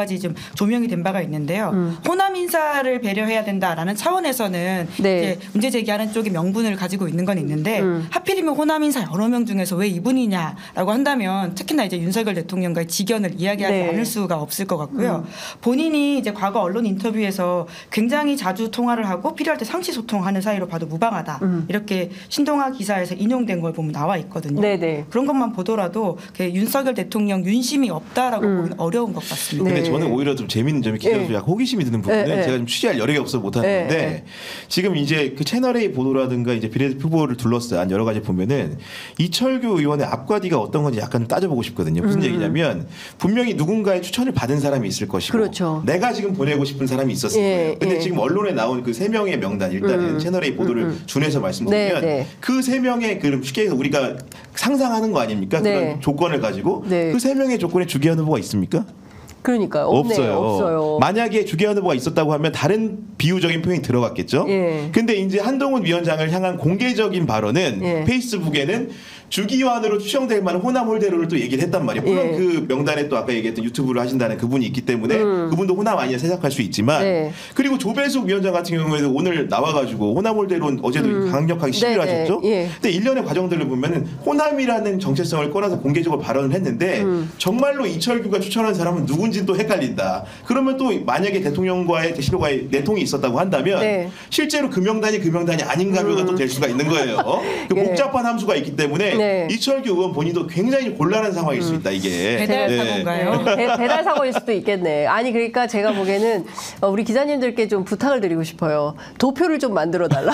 가지 좀 조명이 된 바가 있는데요. 호남 인사를 배려해야 된다라는 차원에서는 네. 이제 문제 제기하는 쪽이 명분을 가지고 있는 건 있는데 하필이면 호남 인사 여러 명 중에서 왜 이분이냐라고 한다면 특히나 이제 윤석열 대통령과의 직연을 이야기하지 네. 않을 수가 없을 것 같고요. 본인이 이제 과거 언론 인터뷰에서 굉장히 자주 통화를 하고 필요할 때 상시 소통하는 사이로 봐도 무방하다. 이렇게 신동아 기사에서 인용된 걸 보면 나와 있거든요. 네네. 그런 것만 보더라도 윤석열 대통령 윤심이 없다라고 보기는 어려운 것 같습니다. 네. 근데 저는 오히려 좀 재밌는 점이 기자도 약간 호기심이 드는 부분은 네. 제가 좀 취재할 여력이 없어서 못하는데 네. 지금 이제 그 채널A 보도라든가 이제 비례대표 후보를 둘러싼 여러 가지 보면은 이철규 의원의 앞과 뒤가 어떤 건지 약간 따져보고 싶거든요. 무슨 얘기냐면 분명히 누군가의 추천을 받은 사람이 있을 것이고 그렇죠. 내가 지금 보내고 싶은 사람이 있었을 예, 거예요. 근데 예. 지금 언론에 나온 그 세 명의 명단 일단은 채널A 보도를 준해서 말씀드리면 네, 네. 그 세 명의 그 쉽게 해서 우리가 상상하는 거 아닙니까? 네. 그런 조건을 가지고 네. 그 세 명의 조건에 주기현 후보가 있습니까? 그러니까요. 없네요. 없어요. 만약에 주기현 후보가 있었다고 하면 다른 비유적인 표현이 들어갔겠죠. 예. 근데 이제 한동훈 위원장을 향한 공개적인 발언은 예. 페이스북에는 주기환으로 추정될 만한 호남 홀대로를 또 얘기를 했단 말이에요. 물론 예. 그 명단에 또 아까 얘기했던 유튜브를 하신다는 그분이 있기 때문에 그분도 호남 아니냐 생각할 수 있지만 네. 그리고 조배숙 위원장 같은 경우에도 오늘 나와가지고 호남 홀대로 어제도 강력하게 시위를 네, 네. 하셨죠. 예. 근데 일련의 과정들을 보면은 호남이라는 정체성을 꺼내서 공개적으로 발언을 했는데 정말로 이철규가 추천한 사람은 누군지 또 헷갈린다. 그러면 또 만약에 대통령과의 대시로과의 내통이 있었다고 한다면 네. 실제로 그 명단이 아닌 가벼가 또 될 수가 있는 거예요. 그 예. 복잡한 함수가 있기 때문에 네. 이철규 의원 본인도 굉장히 곤란한 상황일 수 있다 이게. 배달 네. 사고인가요? 배달 사고일 수도 있겠네. 아니 그러니까 제가 보기에는 우리 기자님들께 좀 부탁을 드리고 싶어요. 도표를 좀 만들어 달라.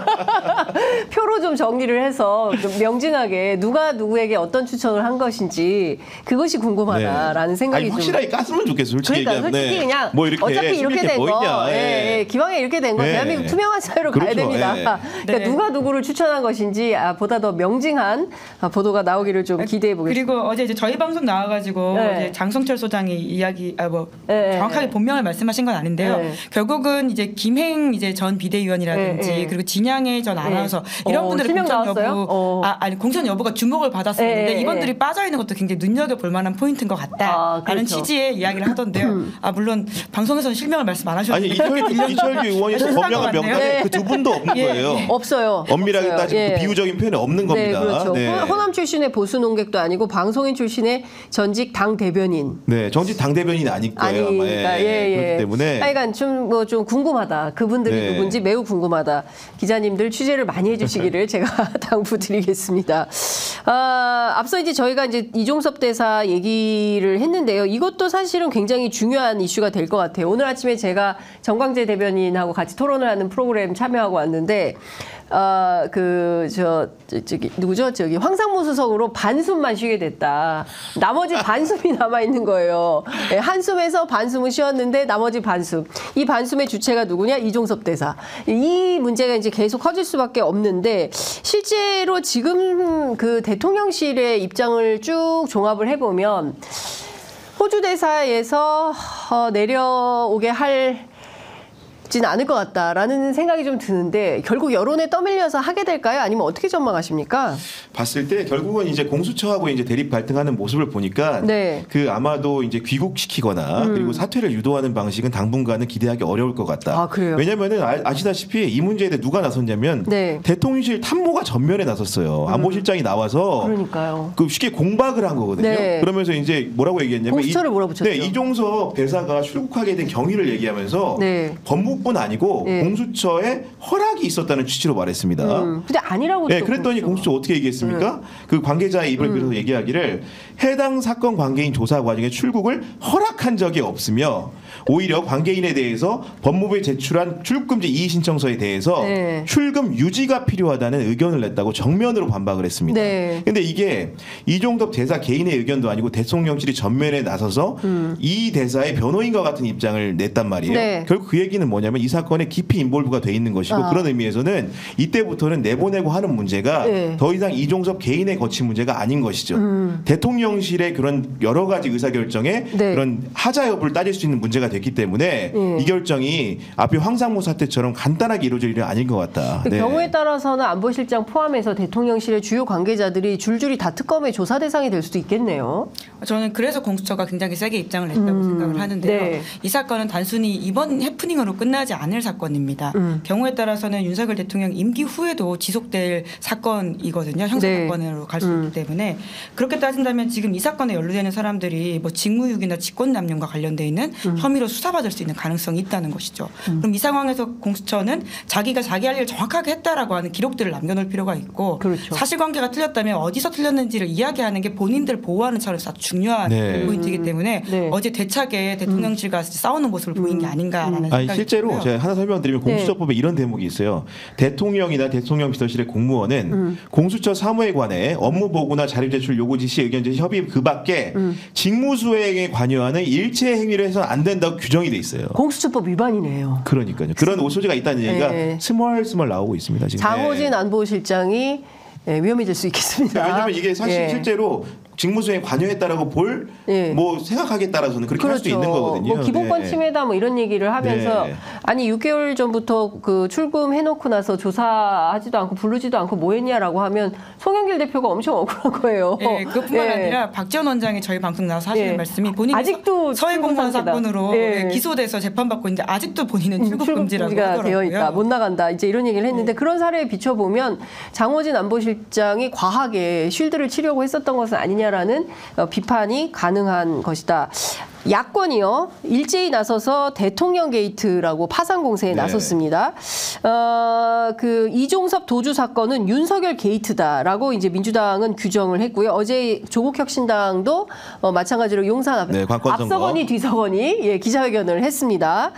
표로 좀 정리를 해서 좀 명징하게 누가 누구에게 어떤 추천을 한 것인지 그것이 궁금하다라는 생각이 아니, 좀. 확실하게 깠으면 좋겠어. 솔직히 그러니까 얘기하면. 솔직히 네. 그냥 뭐 이렇게 어차피 이렇게 된 뭐 거, 있냐. 기왕에 이렇게 된 거 네. 대한민국 투명한 사회로 가야 그렇죠. 됩니다. 네. 그러니까 네. 누가 누구를 추천한 것인지 보다 더 명징한 보도가 나오기를 좀 기대해 보겠습니다. 그리고 어제 이제 저희 방송 나와가지고 네. 이제 장성철 소장이 이야기 네, 정확하게 네. 본명을 말씀하신 건 아닌데요. 네. 결국은 이제 김행 이제 전 비대위원이라든지 네, 네. 그리고 진양의 전 아나운서 이런 분들의 실명 공천 나왔어요? 여부, 아니 공천 여부가 주목을 받았었는데 네, 네. 이번들이 빠져 있는 것도 굉장히 눈여겨 볼 만한 포인트인 것 같다라는 그렇죠. 취지의 이야기를 하던데요. 물론 방송에서는 실명을 말씀 안 아니 하셨는데 이철규 의원이 실수한 것 법명한 같네요. 명단에 그 두 분도 없는 예. 거예요. 없어요. 엄밀하게 없어요. 따지면 예. 그 비유적인 표현이 없는 겁니다. 네, 그렇죠. 네. 호남 출신의 보수 농객도 아니고 방송인 출신의 전직 당 대변인. 네, 정직 당 대변인이 아닐 거예요. 아마. 아니니까 그렇기 때문에 하여간 좀 궁금하다. 그분들이 네. 누군지 매우 궁금하다. 기자님들 취재를 많이 해주시기를 제가 당부드리겠습니다. 앞서 이제 저희가 이제 이종섭 대사 얘기를 했는데요. 이것도 사실은 굉장히 중요한 이슈가 될 것 같아요. 오늘 아침에 제가 정광재 대변인하고 같이 토론을 하는 프로그램 참여하고 왔는데. 저기 누구죠? 저기 황상무 수석으로 반숨만 쉬게 됐다. 나머지 반숨이 남아 있는 거예요. 네, 한숨에서 반숨을 쉬었는데 나머지 반숨. 이 반숨의 주체가 누구냐? 이종섭 대사. 이 문제가 이제 계속 커질 수밖에 없는데 실제로 지금 그 대통령실의 입장을 쭉 종합을 해보면 호주 대사에서 내려오게 지는 않을 것 같다라는 생각이 좀 드는데 결국 여론에 떠밀려서 하게 될까요? 아니면 어떻게 전망하십니까? 봤을 때 결국은 이제 공수처하고 이제 대립 갈등하는 모습을 보니까 네. 그 아마도 이제 귀국시키거나 그리고 사퇴를 유도하는 방식은 당분간은 기대하기 어려울 것 같다. 아, 그래요? 왜냐면은 아시다시피 이 문제에 대해 누가 나섰냐면 네. 대통령실 탐모가 전면에 나섰어요. 안보실장이 나와서 그러니까요. 그 쉽게 공박을 한 거거든요. 네. 그러면서 이제 뭐라고 얘기했냐면 공수처를 몰아붙였죠. 네, 이종섭 대사가 출국하게 된 경위를 얘기하면서 네. 법무뿐 아니고 네. 공수처에 허락이 있었다는 취지로 말했습니다. 근데 아니라고. 네, 또 그랬더니 공수처 어떻게 얘기했습니까? 그 관계자의 입을 빌어서 얘기하기를 해당 사건 관계인 조사 과정에 출국을 허락한 적이 없으며 오히려 관계인에 대해서 법무부에 제출한 출국금지 이의 신청서에 대해서 네. 출금 유지가 필요하다는 의견을 냈다고 정면으로 반박을 했습니다. 네. 근데 이게 이종섭 대사 개인의 의견도 아니고 대통령실이 전면에 나서서 이 대사의 변호인과 같은 입장을 냈단 말이에요. 네. 결국 그 얘기는 뭐냐면 이 사건에 깊이 인볼브가 돼 있는 것이고 그런 의미에서는 이때부터는 내보내고 하는 문제가 네. 더 이상 이종섭 개인의 거친 문제가 아닌 것이죠. 대통령실의 그런 여러 가지 의사결정에 네. 그런 하자 여부를 따질 수 있는 문제가 됐기 때문에 이 결정이 앞에 황상무 사태처럼 간단하게 이루어질 일은 아닌 것 같다. 그 네. 경우에 따라서는 안보실장 포함해서 대통령실의 주요 관계자들이 줄줄이 다 특검의 조사 대상이 될 수도 있겠네요. 저는 그래서 공수처가 굉장히 세게 입장을 냈다고 생각을 하는데요. 네. 이 사건은 단순히 이번 해프닝으로 끝나지 않을 사건입니다. 경우에 따라서는 윤석열 대통령 임기 후에도 지속될 사건이거든요. 형사 네. 사건으로 갈 수 있기 때문에 그렇게 따진다면 지금 이 사건에 연루되는 사람들이 뭐 직무유기나 직권남용과 관련돼 있는 혐의로 수사받을 수 있는 가능성이 있다는 것이죠. 그럼 이 상황에서 공수처는 자기가 자기 할 일을 정확하게 했다라고 하는 기록들을 남겨놓을 필요가 있고 그렇죠. 사실관계가 틀렸다면 어디서 틀렸는지를 이야기하는 게 본인들 보호하는 차원에서 아주 중요한 네. 포인트이기 때문에 네. 어제 대차게 대통령실과 싸우는 모습을 보인 게 아닌가라는 아니 생각이 실제로 들고요. 제가 하나 설명드리면 네. 공수처법에 이런 대목이 있어요. 대통령이나 대통령 비서실의 공무원은 공수처 사무에 관해 업무 보고나 자료 제출 요구 지시 의견 제시 협의 그 밖에 직무 수행에 관여하는 일체 행위를 해서는 안 된다고 규정이 돼 있어요. 공수처법 위반이네요. 그러니까요. 그런 소지가 있다는 얘기가 네. 스멀스멀 나오고 있습니다. 지금. 장호진 네. 안보실장이 위험해질 수 있겠습니다. 왜냐하면 이게 사실 예. 실제로 직무수행에 관여했다라고 볼 뭐 예. 생각하기에 따라서는 그렇게 할 수 그렇죠. 있는 거거든요. 뭐 기본권 네. 침해다 뭐 이런 얘기를 하면서 네. 아니 6개월 전부터 그 출금해놓고 나서 조사하지도 않고 부르지도 않고 뭐했냐라고 하면 송영길 대표가 엄청 억울한 거예요. 예, 그것뿐만 예. 아니라 박지원 원장이 저희 방송 나와서 하시는 예. 말씀이 본인이 아직도 서해 공무원 출국 상태다. 사건으로 예. 기소돼서 재판받고 있는데 아직도 본인은 출국 금지라고 출국금지가 하더라고요. 되어 있다. 못 나간다. 이제 이런 얘기를 했는데 그런 사례에 비춰보면 장호진 안보실장이 과하게 쉴드를 치려고 했었던 것은 아니냐라는 비판이 가능한 것이다. 야권이요 일제히 나서서 대통령 게이트라고 파상 공세에 네. 나섰습니다. 그 이종섭 도주 사건은 윤석열 게이트다라고 이제 민주당은 규정을 했고요. 어제 조국혁신당도 마찬가지로 용산 앞에 네, 관건 선거. 앞서거니 뒤서거니 예, 기자회견을 했습니다.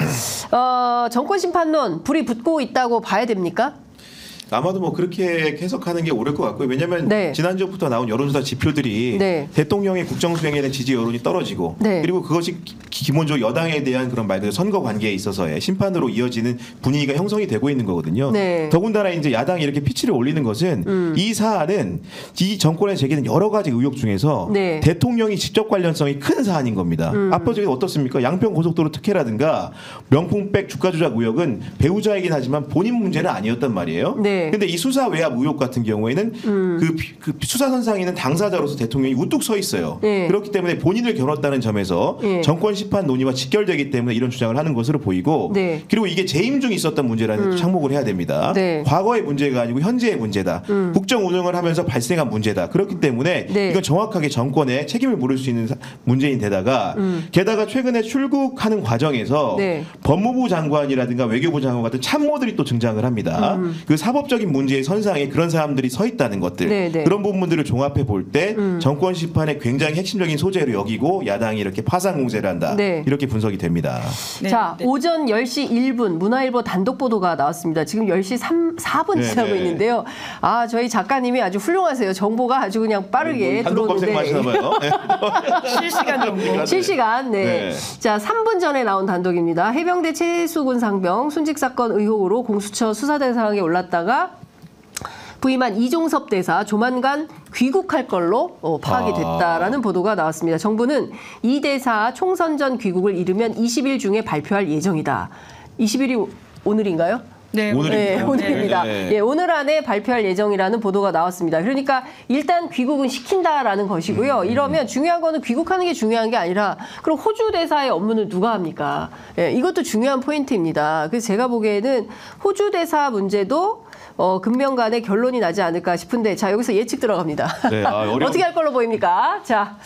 정권 심판론 불이 붙고 있다고 봐야 됩니까? 아마도 뭐 그렇게 해석하는 게 옳을 것 같고요. 왜냐하면 네. 지난주부터 나온 여론조사 지표들이 네. 대통령의 국정수행에 대한 지지 여론이 떨어지고 네. 그리고 그것이 기본적으로 여당에 대한 그런 말 그대로 선거 관계에 있어서의 심판으로 이어지는 분위기가 형성이 되고 있는 거거든요. 네. 더군다나 이제 야당이 이렇게 피치를 올리는 것은 이 사안은 이 정권에 제기된 여러 가지 의혹 중에서 네. 대통령이 직접 관련성이 큰 사안인 겁니다. 앞서서 어떻습니까? 양평 고속도로 특혜라든가 명품백 주가 조작 의혹은 배우자이긴 하지만 본인 문제는 아니었단 말이에요. 네. 근데 이 수사 외압 의혹 같은 경우에는 그 수사 선상에 있는 당사자로서 대통령이 우뚝 서 있어요. 네. 그렇기 때문에 본인을 겨눴다는 점에서 네. 정권 심판 논의와 직결되기 때문에 이런 주장을 하는 것으로 보이고 네. 그리고 이게 재임 중에 있었던 문제라는 착목을 해야 됩니다. 네. 과거의 문제가 아니고 현재의 문제다. 국정 운영을 하면서 발생한 문제다. 그렇기 때문에 네. 이건 정확하게 정권에 책임을 물을 수 있는 문제인데다가 게다가 최근에 출국하는 과정에서 네. 법무부 장관이라든가 외교부 장관 같은 참모들이 또 등장을 합니다. 그 사법적인 문제의 선상에 그런 사람들이 서 있다는 것들 네, 네. 그런 부분들을 종합해 볼 때 정권 심판의 굉장히 핵심적인 소재로 여기고 야당이 이렇게 파상 공세를 한다. 네. 이렇게 분석이 됩니다. 네, 자, 네. 오전 10시 1분 문화일보 단독 보도가 나왔습니다. 지금 10시 4분 네, 지나고 네. 있는데요. 아, 저희 작가님이 아주 훌륭하세요. 정보가 아주 그냥 빠르게 단독 검색 들어오는데. 마시나 봐요. 네. 실시간 정보. 실시간, 네. 네. 자, 3분 전에 나온 단독입니다. 해병대 최수근 상병 순직 사건 의혹으로 공수처 수사 대상에 올랐다가 부임한 이종섭 대사 조만간 귀국할 걸로 파악이 됐다라는 보도가 나왔습니다. 정부는 이 대사 총선 전 귀국을 이르면 20일 중에 발표할 예정이다. 20일이 오늘인가요? 네, 오늘입니다. 네, 오늘입니다. 네. 예, 오늘 안에 발표할 예정이라는 보도가 나왔습니다. 그러니까 일단 귀국은 시킨다라는 것이고요. 이러면 중요한 거는 귀국하는 게 중요한 게 아니라 그럼 호주 대사의 업무는 누가 합니까? 예, 이것도 중요한 포인트입니다. 그래서 제가 보기에는 호주 대사 문제도 금명간에 결론이 나지 않을까 싶은데 자 여기서 예측 들어갑니다. 네, 어려운- 어떻게 할 걸로 보입니까? 자.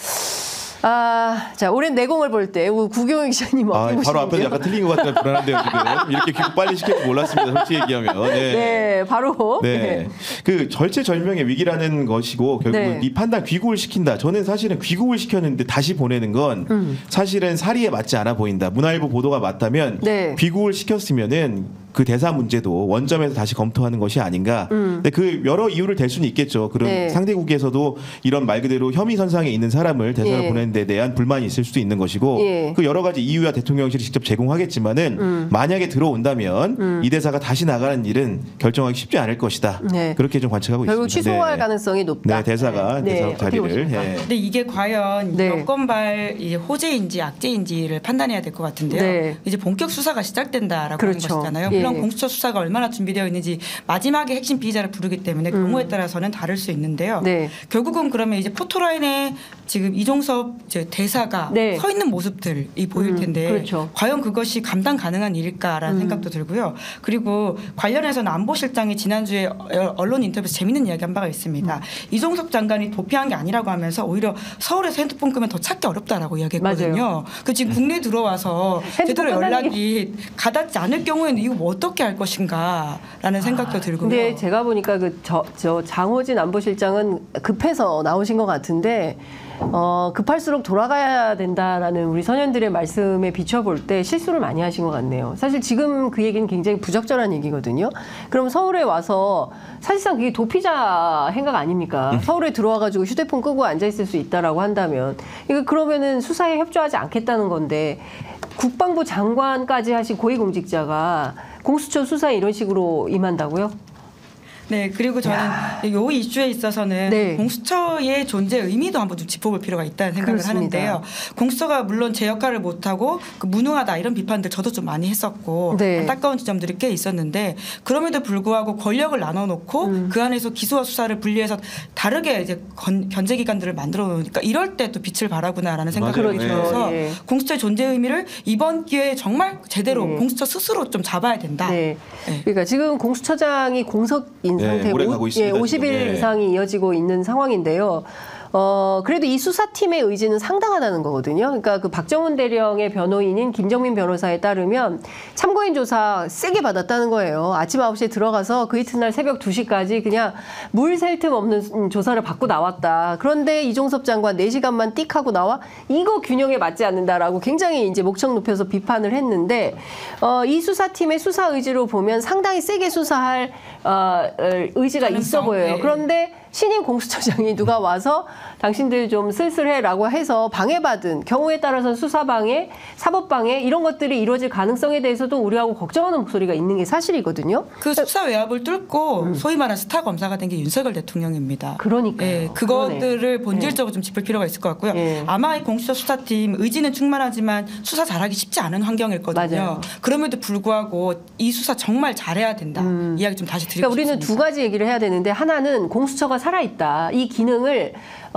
자, 오랜 내공을 볼 때 구경희 기자님 어떻게 보시는지요? 바로 앞에서 약간 틀린 것 같아요. 불안한데요 지금. 이렇게 귀국 빨리 시킬 줄 몰랐습니다. 솔직히 얘기하면. 네. 네, 바로. 네. 그 절체절명의 위기라는 것이고 결국 네. 이 판단 귀국을 시킨다. 저는 사실은 귀국을 시켰는데 다시 보내는 건 사실은 사리에 맞지 않아 보인다. 문화일보 보도가 맞다면 네. 귀국을 시켰으면은 그 대사 문제도 원점에서 다시 검토하는 것이 아닌가. 근데 그 여러 이유를 댈 수는 있겠죠. 그런 네. 상대국에서도 이런 말 그대로 혐의 선상에 있는 사람을 대사를 예. 보내는 데 대한 불만이 있을 수도 있는 것이고 예. 그 여러 가지 이유야 대통령실이 직접 제공하겠지만은 만약에 들어온다면 이 대사가 다시 나가는 일은 결정하기 쉽지 않을 것이다. 네. 그렇게 좀 관측하고 결국 있습니다. 취소할 네. 가능성이 높다. 네, 대사가 네. 대사 어떻게 자리를. 보십니까? 예. 근데 이게 과연 네. 여권발 이 호재인지 악재인지를 판단해야 될 것 같은데요. 네. 이제 본격 수사가 시작된다라고 그렇죠. 하는 것이잖아요. 예. 물론 공수처 수사가 얼마나 준비되어 있는지 마지막에 핵심 피의자를 부르기 때문에 경우에 따라서는 다를 수 있는데요. 네. 결국은 그러면 이제 포토라인에 지금 이종섭 이제 대사가 네. 서 있는 모습들이 보일 텐데 그렇죠. 과연 그것이 감당 가능한 일일까라는 생각도 들고요. 그리고 관련해서는 안보실장이 지난주에 언론 인터뷰에서 재밌는 이야기 한 바가 있습니다. 이종섭 장관이 도피한 게 아니라고 하면서 오히려 서울에서 핸드폰 끄면 더 찾기 어렵다라고 이야기했거든요. 그 지금 국내에 들어와서 제대로 연락이 가닿지 않을 경우에는 이거 뭐 어떻게 할 것인가라는 생각도 들고요. 근데 제가 보니까 저 장호진 안보실장은 급해서 나오신 것 같은데 급할수록 돌아가야 된다라는 우리 선현들의 말씀에 비춰볼 때 실수를 많이 하신 것 같네요. 사실 지금 그 얘기는 굉장히 부적절한 얘기거든요. 그럼 서울에 와서 사실상 그게 도피자 행각 아닙니까? 서울에 들어와가지고 휴대폰 끄고 앉아있을 수 있다라고 한다면 이거 그러면은 수사에 협조하지 않겠다는 건데 국방부 장관까지 하신 고위공직자가 공수처 수사에 이런 식으로 임한다고요? 네, 그리고 저는 이 이슈에 있어서는 네. 공수처의 존재 의미도 한번 좀 짚어볼 필요가 있다는 생각을 그렇습니다. 하는데요. 공수처가 물론 제 역할을 못하고 무능하다 이런 비판들 저도 좀 많이 했었고 네. 안타까운 지점들이 꽤 있었는데 그럼에도 불구하고 권력을 나눠놓고 그 안에서 기소와 수사를 분리해서 다르게 이제 견제 기관들을 만들어 놓으니까 이럴 때 또 빛을 발하구나라는 생각을 맞아요. 들어서 예. 공수처의 존재 의미를 이번 기회에 정말 제대로 공수처 스스로 좀 잡아야 된다. 네. 네. 그러니까 지금 공수처장이 공석인 네, 상태고 오래 가고 있습니다, 50일 지금. 네. 이상이 이어지고 있는 상황인데요. 그래도 이 수사팀의 의지는 상당하다는 거거든요. 그러니까 그 박정훈 대령의 변호인인 김정민 변호사에 따르면 참고인 조사 세게 받았다는 거예요. 아침 9시에 들어가서 그 이튿날 새벽 2시까지 그냥 물 셀 틈 없는 조사를 받고 나왔다. 그런데 이종섭 장관 4시간만 띡 하고 나와 이거 균형에 맞지 않는다라고 굉장히 이제 목청 높여서 비판을 했는데 이 수사팀의 수사 의지로 보면 상당히 세게 수사할 의지가 있어 가능성, 보여요. 네. 그런데 신임 공수처장이 누가 와서 당신들 좀 쓸쓸해라고 해서 방해받은 경우에 따라서는 수사방해, 사법방해 이런 것들이 이루어질 가능성에 대해서도 우려하고 걱정하는 목소리가 있는 게 사실이거든요. 그 수사 외압을 뚫고 소위 말하는 스타 검사가 된 게 윤석열 대통령입니다. 그러니까요. 예, 그것들을 본질적으로 좀 짚을 필요가 있을 것 같고요. 예. 아마 이 공수처 수사팀 의지는 충만하지만 수사 잘하기 쉽지 않은 환경이거든요. 맞아요. 그럼에도 불구하고 이 수사 정말 잘해야 된다. 이야기 좀 다시 드리고 그러니까 우리는 싶습니다. 두 가지 얘기를 해야 되는데 하나는 공수처가 살아있다. 이 기능을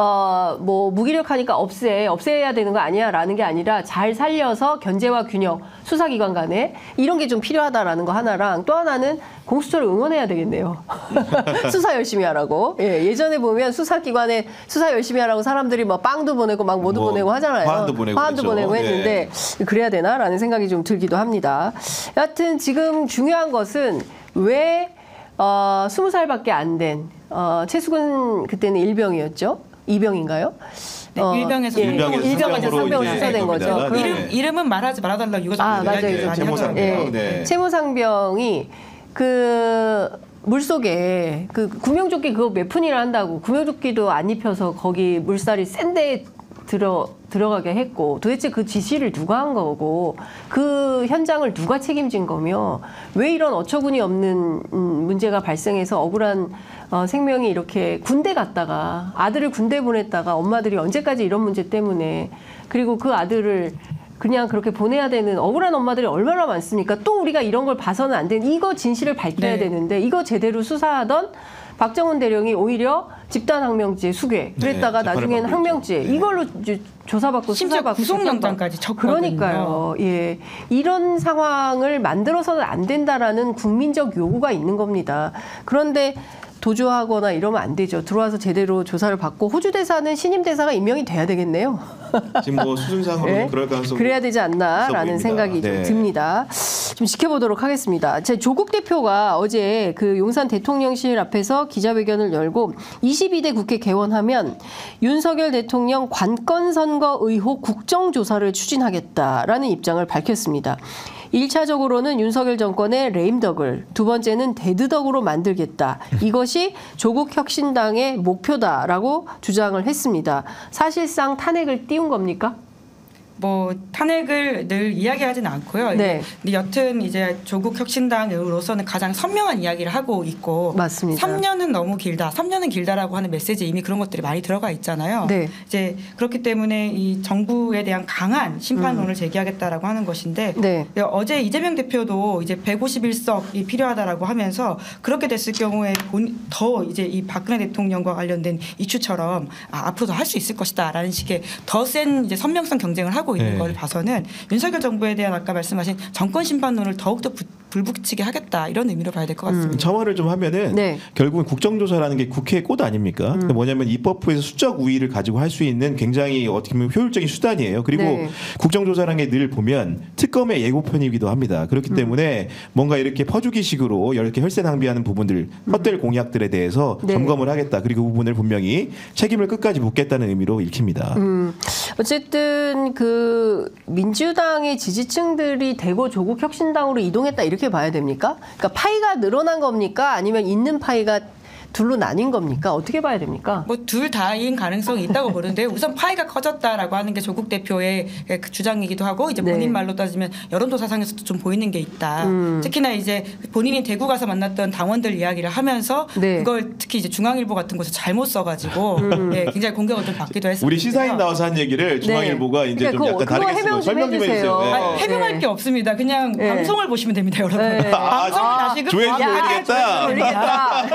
뭐 무기력하니까 없애야 되는 거 아니야라는 게 아니라 잘 살려서 견제와 균형, 수사기관 간에 이런 게 좀 필요하다라는 거 하나랑 또 하나는 공수처를 응원해야 되겠네요. 수사 열심히 하라고. 예, 예전에 보면 수사기관에 수사 열심히 하라고 사람들이 막 빵도 보내고 막 뭐도 뭐 보내고 하잖아요. 화환도 보내고 그랬죠. 보내고 했는데 그래야 되나라는 생각이 좀 들기도 합니다. 여하튼 지금 중요한 것은 왜 20살밖에 안 된 최수근 그때는 일병이었죠? 2병인가요? 네, 일병에서 일병에서 상병으로 이제 수사된 거죠. 겁니다. 그럼- 네. 이름은 말하지 말아달라고 이거 맞아요. 이야기를 많이 채모상병. 하더라고요. 예. 네. 채모상병이 그 물속에 그 구명조끼 그거 몇 푼이나 한다고 구명조끼도 안 입혀서 거기 물살이 센데 들어가게 했고 도대체 그 지시를 누가 한 거고 그 현장을 누가 책임진 거며 왜 이런 어처구니 없는 문제가 발생해서 억울한 생명이 이렇게 군대 갔다가 아들을 군대 보냈다가 엄마들이 언제까지 이런 문제 때문에 그리고 그 아들을 그냥 그렇게 보내야 되는 억울한 엄마들이 얼마나 많습니까? 또 우리가 이런 걸 봐서는 안 되는 이거 진실을 밝혀야 네. 되는데 이거 제대로 수사하던 박정훈 대령이 오히려 집단항명죄 수괴 그랬다가 네, 나중에는 재판을 받고 항명죄 있죠. 네. 이걸로 이제 조사받고 심지어 수사받고 구속영장까지 쳤거든요. 그러니까요. 예, 이런 상황을 만들어서는 안 된다라는 국민적 요구가 있는 겁니다. 그런데 도주하거나 이러면 안 되죠. 들어와서 제대로 조사를 받고 호주 대사는 신임 대사가 임명이 돼야 되겠네요. 지금 뭐 수순상으로 네? 그럴 가능성이 그래야 되지 않나라는 있어 보입니다. 생각이 좀 네. 듭니다. 좀 지켜보도록 하겠습니다. 제 조국 대표가 어제 그 용산 대통령실 앞에서 기자회견을 열고 22대 국회 개원하면 윤석열 대통령 관건 선거 의혹 국정조사를 추진하겠다라는 입장을 밝혔습니다. 1차적으로는 윤석열 정권의 레임덕을, 두 번째는 데드덕으로 만들겠다. 이것이 조국 혁신당의 목표다라고 주장을 했습니다. 사실상 탄핵을 띄운 겁니까? 뭐 탄핵을 늘 이야기하지는 않고요. 네. 근데 여튼 이제 조국 혁신당으로서는 가장 선명한 이야기를 하고 있고 맞습니다. 3년은 너무 길다. 3년은 길다라고 하는 메시지 이미 그런 것들이 많이 들어가 있잖아요. 네. 이제 그렇기 때문에 이 정부에 대한 강한 심판론을 제기하겠다라고 하는 것인데 네. 어제 이재명 대표도 이제 151석이 필요하다라고 하면서 그렇게 됐을 경우에 더 이제 이 박근혜 대통령과 관련된 이슈처럼 앞으로도 할 수 있을 것이다라는 식의 더 센 이제 선명성 경쟁을 하고 있는 네. 걸 봐서는 윤석열 정부에 대한 아까 말씀하신 정권 심판론을 더욱더 불붙이게 하겠다 이런 의미로 봐야 될 것 같습니다. 첨언을 좀 하면은 네. 결국은 국정조사라는 게 국회의 꽃 아닙니까? 그러니까 뭐냐면 입법부에서 수적 우위를 가지고 할 수 있는 굉장히 어떻게 보면 효율적인 수단이에요. 그리고 네. 국정조사라는 게 늘 보면 특검의 예고편이기도 합니다. 그렇기 때문에 뭔가 이렇게 퍼주기식으로 이렇게 혈세 낭비하는 부분들, 헛될 공약들에 대해서 네. 점검을 하겠다. 그리고 그 부분을 분명히 책임을 끝까지 묻겠다는 의미로 읽힙니다. 어쨌든 그 민주당의 지지층들이 대거 조국 혁신당으로 이동했다 이렇게 봐야 됩니까? 그러니까 파이가 늘어난 겁니까? 아니면 있는 파이가 둘로 나뉜 겁니까? 어떻게 봐야 됩니까? 뭐 둘 다인 가능성이 있다고 보는데 우선 파이가 커졌다라고 하는 게 조국 대표의 그 주장이기도 하고 이제 본인 네. 말로 따지면 여론조사상에서도 좀 보이는 게 있다. 특히나 이제 본인이 대구 가서 만났던 당원들 이야기를 하면서 네. 그걸 특히 이제 중앙일보 같은 곳에 잘못 써가지고 예, 굉장히 공격을 좀 받기도 했습니다. 우리 시사인 나와서 한 얘기를 중앙일보가 이제 그러니까 좀 약간 그거 다르게 쓰고 설명 좀 해주세요. 네. 아니, 해명할 네. 게 없습니다. 그냥 네. 방송을 보시면 됩니다, 여러분. 네. 방송을 다시 조회수 올리겠다. 모르겠다.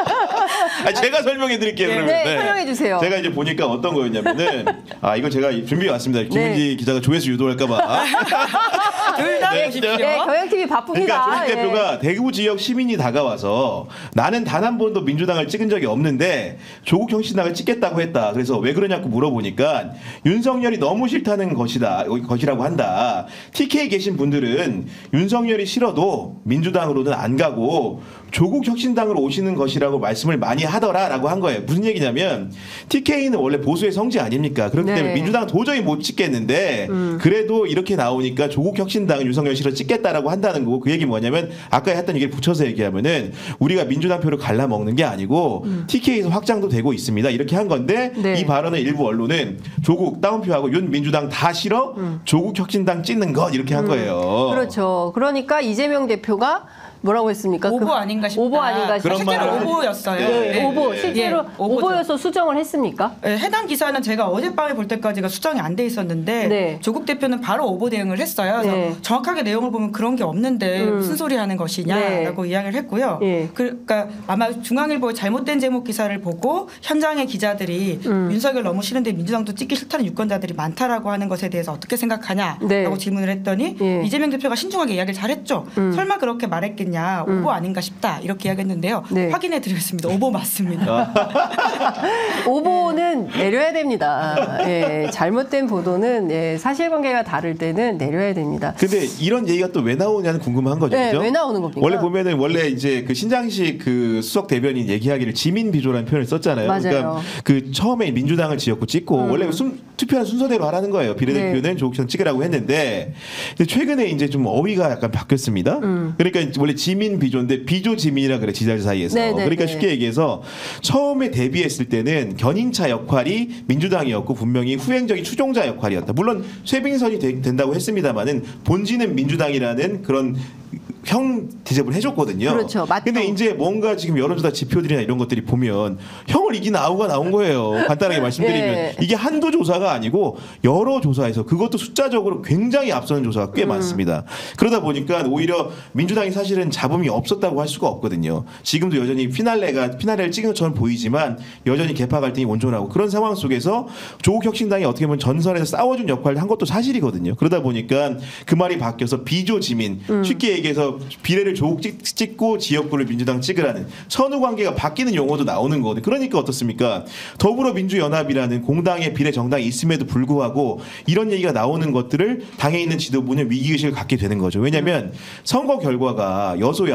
제가 설명해 드릴게요. 네. 그러면. 네, 설명해 주세요. 제가 이제 보니까 어떤 거였냐면은 이거 제가 준비해 왔습니다. 김은지 네. 기자가 조회수 유도할까봐. 둘다 네, 보십시오. 네, 경향TV 바쁩니다. 그러니까 조국 예. 대표가 대구 지역 시민이 다가와서 나는 단 한 번도 민주당을 찍은 적이 없는데 조국 혁신당을 찍겠다고 했다. 그래서 왜 그러냐고 물어보니까 윤석열이 너무 싫다는 것이라고 한다. TK에 계신 분들은 윤석열이 싫어도 민주당으로는 안 가고 조국 혁신당으로 오시는 것이라고 말씀을 많이 하더라라고 한 거예요. 무슨 얘기냐면 TK는 원래 보수의 성지 아닙니까? 그렇기 네. 때문에 민주당 도저히 못 찍겠는데 그래도 이렇게 나오니까 조국 혁신당은 윤석열 싫어 찍겠다라고 한다는 거고 그 얘기 뭐냐면 아까 했던 얘기를 붙여서 얘기하면은 우리가 민주당 표를 갈라먹는 게 아니고 TK에서 확장도 되고 있습니다. 이렇게 한 건데 네. 이 발언을 일부 언론은 조국 다운표하고 윤 민주당 다 싫어 조국 혁신당 찍는 것 이렇게 한 거예요. 그렇죠. 그러니까 이재명 대표가 뭐라고 했습니까? 오보 아닌가 싶다. 오보 아닌가 싶다. 그런 실제로 말을 오보였어요. 네, 네. 오보. 네. 실제로 예, 오보죠. 오보여서 수정을 했습니까? 네, 해당 기사는 제가 어젯밤에 볼 때까지가 수정이 안 돼 있었는데 네. 조국 대표는 바로 오보 대응을 했어요. 그래서 네. 정확하게 내용을 보면 그런 게 없는데 무슨 소리 하는 것이냐라고 이야기를 했고요. 네. 그러니까 아마 중앙일보의 잘못된 제목 기사를 보고 현장의 기자들이 윤석열 너무 싫은데 민주당도 찍기 싫다는 유권자들이 많다라고 하는 것에 대해서 어떻게 생각하냐라고 네. 질문을 했더니 네. 이재명 대표가 신중하게 이야기를 잘했죠. 설마 그렇게 말했겠냐. 오보 아닌가 싶다. 이렇게 이야기했는데요. 네. 확인해 드리겠습니다. 오보 맞습니다. 오보는 내려야 됩니다. 예, 잘못된 보도는 예, 사실관계가 다를 때는 내려야 됩니다. 근데 이런 얘기가 또 왜 나오냐는 궁금한 거죠. 네, 그죠? 왜 나오는 겁니까? 원래 보면은 원래 이제 그 신장식 그 수석 대변인 얘기하기를 지민 비조라는 표현을 썼잖아요. 맞아요. 그러니까 그 처음에 민주당을 지었고 찍고 원래 투표한 순서대로 하라는 거예요. 비례대표는 네. 조국 혁신 찍으라고 했는데 근데 최근에 이제 좀 어휘가 약간 바뀌었습니다. 그러니까 원래 지민 비조인데 비조 지민이라 그래 지지자 사이에서. 네, 네, 그러니까 네. 쉽게 얘기해서 처음에 데뷔했을 때는 견인차 역할이 민주당이었고 분명히 후행적인 추종자 역할이었다. 물론 쇄빙선이 된다고 했습니다만은 본질은 민주당이라는 그런 형 대접을 해줬거든요. 그렇죠. 맞죠. 근데 이제 뭔가 지금 여론조사 지표들이나 이런 것들이 보면 형을 이긴 아우가 나온 거예요. 간단하게 말씀드리면 예. 이게 한두 조사가 아니고 여러 조사에서 그것도 숫자적으로 굉장히 앞서는 조사가 꽤 많습니다. 그러다 보니까 오히려 민주당이 사실은 잡음이 없었다고 할 수가 없거든요. 지금도 여전히 피날레를 찍은 것처럼 보이지만 여전히 개파 갈등이 온전하고 그런 상황 속에서 조국 혁신당이 어떻게 보면 전선에서 싸워준 역할을 한 것도 사실이거든요. 그러다 보니까 그 말이 바뀌어서 비조지민 쉽게 얘기해서 비례를 조국 찍고 지역구를 민주당 찍으라는 선후 관계가 바뀌는 용어도 나오는 거거든요. 그러니까 어떻습니까? 더불어민주연합이라는 공당의 비례 정당이 있음에도 불구하고 이런 얘기가 나오는 것들을 당에 있는 지도부는 위기의식을 갖게 되는 거죠. 왜냐하면 선거 결과가 여소야대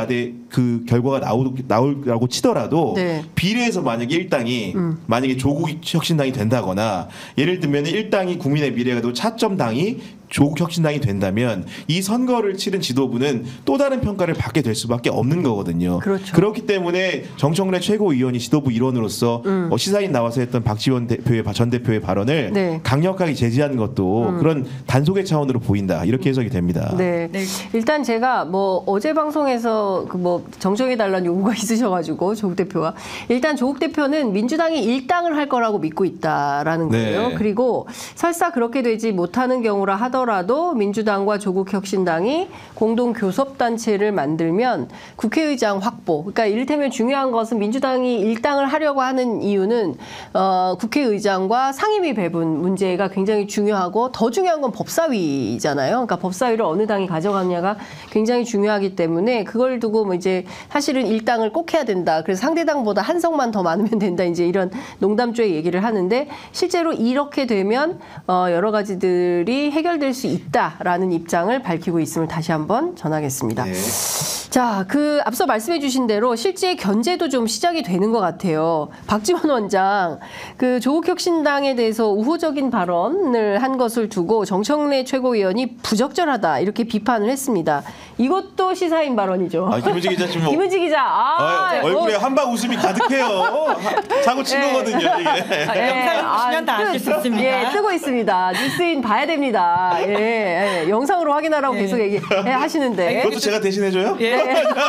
그 결과가 나오라고 치더라도 네. 비례해서 만약에 일당이 만약에 조국 혁신당이 된다거나 예를 들면 일당이 국민의 미래가 되고 차점당이 조국 혁신당이 된다면 이 선거를 치른 지도부는 또 다른 평가를 받게 될 수밖에 없는 거거든요. 그렇죠. 그렇기 때문에 정청래 최고위원이 지도부 일원으로서 시사인 나와서 했던 박지원 전 대표의 발언을 네. 강력하게 제지한 것도 그런 단속의 차원으로 보인다. 이렇게 해석이 됩니다. 네. 네. 일단 제가 뭐 어제 방송에서 그 뭐 정정해달라는 요구가 있으셔가지고 조국 대표가 일단 조국 대표는 민주당이 일당을 할 거라고 믿고 있다라는 거예요. 네. 그리고 설사 그렇게 되지 못하는 경우라 하더라도 민주당과 조국혁신당이 공동 교섭단체를 만들면 국회의장 확보. 그러니까 이를테면 중요한 것은 민주당이 일당을 하려고 하는 이유는 국회의장과 상임위 배분 문제가 굉장히 중요하고 더 중요한 건 법사위잖아요. 그러니까 법사위를 어느 당이 가져가느냐가 굉장히 중요하기 때문에 그걸 두고 뭐 이제 사실은 일당을 꼭 해야 된다. 그래서 상대당보다 한 석만 더 많으면 된다. 이제 이런 농담조의 얘기를 하는데 실제로 이렇게 되면 여러 가지들이 해결될 수 있다라는 입장을 밝히고 있음을 다시 한번 전하겠습니다. 네. 자, 그 앞서 말씀해 주신 대로 실제 견제도 좀 시작이 되는 것 같아요. 박지원 원장, 그 조국혁신당에 대해서 우호적인 발언을 한 것을 두고 정청래 최고위원이 부적절하다 이렇게 비판을 했습니다. 이것도 시사인 발언이죠. 김은지 기자 지금 뭐 김은지 기자, 얼굴에 한방 웃음이 가득해요. 사고 친 네. 거거든요. 이게. 영상을 보시면 다 아실 수 있습니다. 예, 뜨고 있습니다. 뉴스인 봐야 됩니다. 예, 예, 영상으로 확인하라고 예. 계속 얘기하시는데. 그것도 제가 대신해줘요? 예.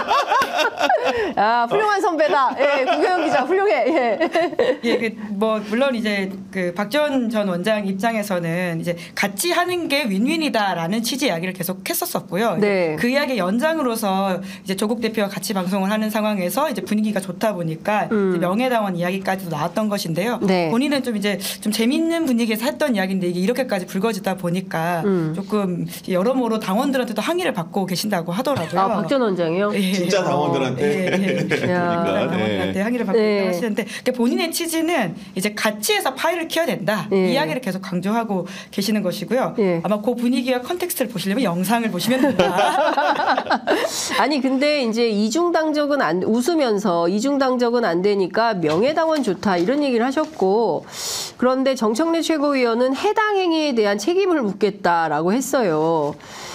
아, 훌륭한 선배다. 예, 구경영 기자 훌륭해. 예. 예, 뭐 물론 이제 그 박지원 전 원장 입장에서는 이제 같이 하는 게 윈윈이다라는 취지 이야기를 계속 했었었고요. 네. 그 이야기 연장으로서 이제 조국 대표와 같이 방송을 하는 상황에서 이제 분위기가 좋다 보니까 이제 명예당원 이야기까지도 나왔던 것인데요. 네. 본인은 좀 이제 좀 재밌는 분위기에서 했던 이야기인데 이게 이렇게까지 불거지다 보니까 조금 여러모로 당원들한테도 항의를 받고 계신다고 하더라고요. 아, 박 전 원장이요? 예, 진짜 당원들한테. 그러니까 야. 당원들한테 항의를 받고 네. 있다고 하시는데 그러니까 본인의 취지는 이제 같이 해서 파일을 키워야 된다 예. 이 이야기를 계속 강조하고 계시는 것이고요. 예. 아마 그 분위기와 컨텍스트를 보시려면 영상을 보시면 됩니다. 아니 근데 이제 이중당적은 웃으면서 이중당적은 안 되니까 명예당원 좋다 이런 얘기를 하셨고 그런데 정청래 최고위원은 해당 행위에 대한 책임을 묻겠다라고 했어요.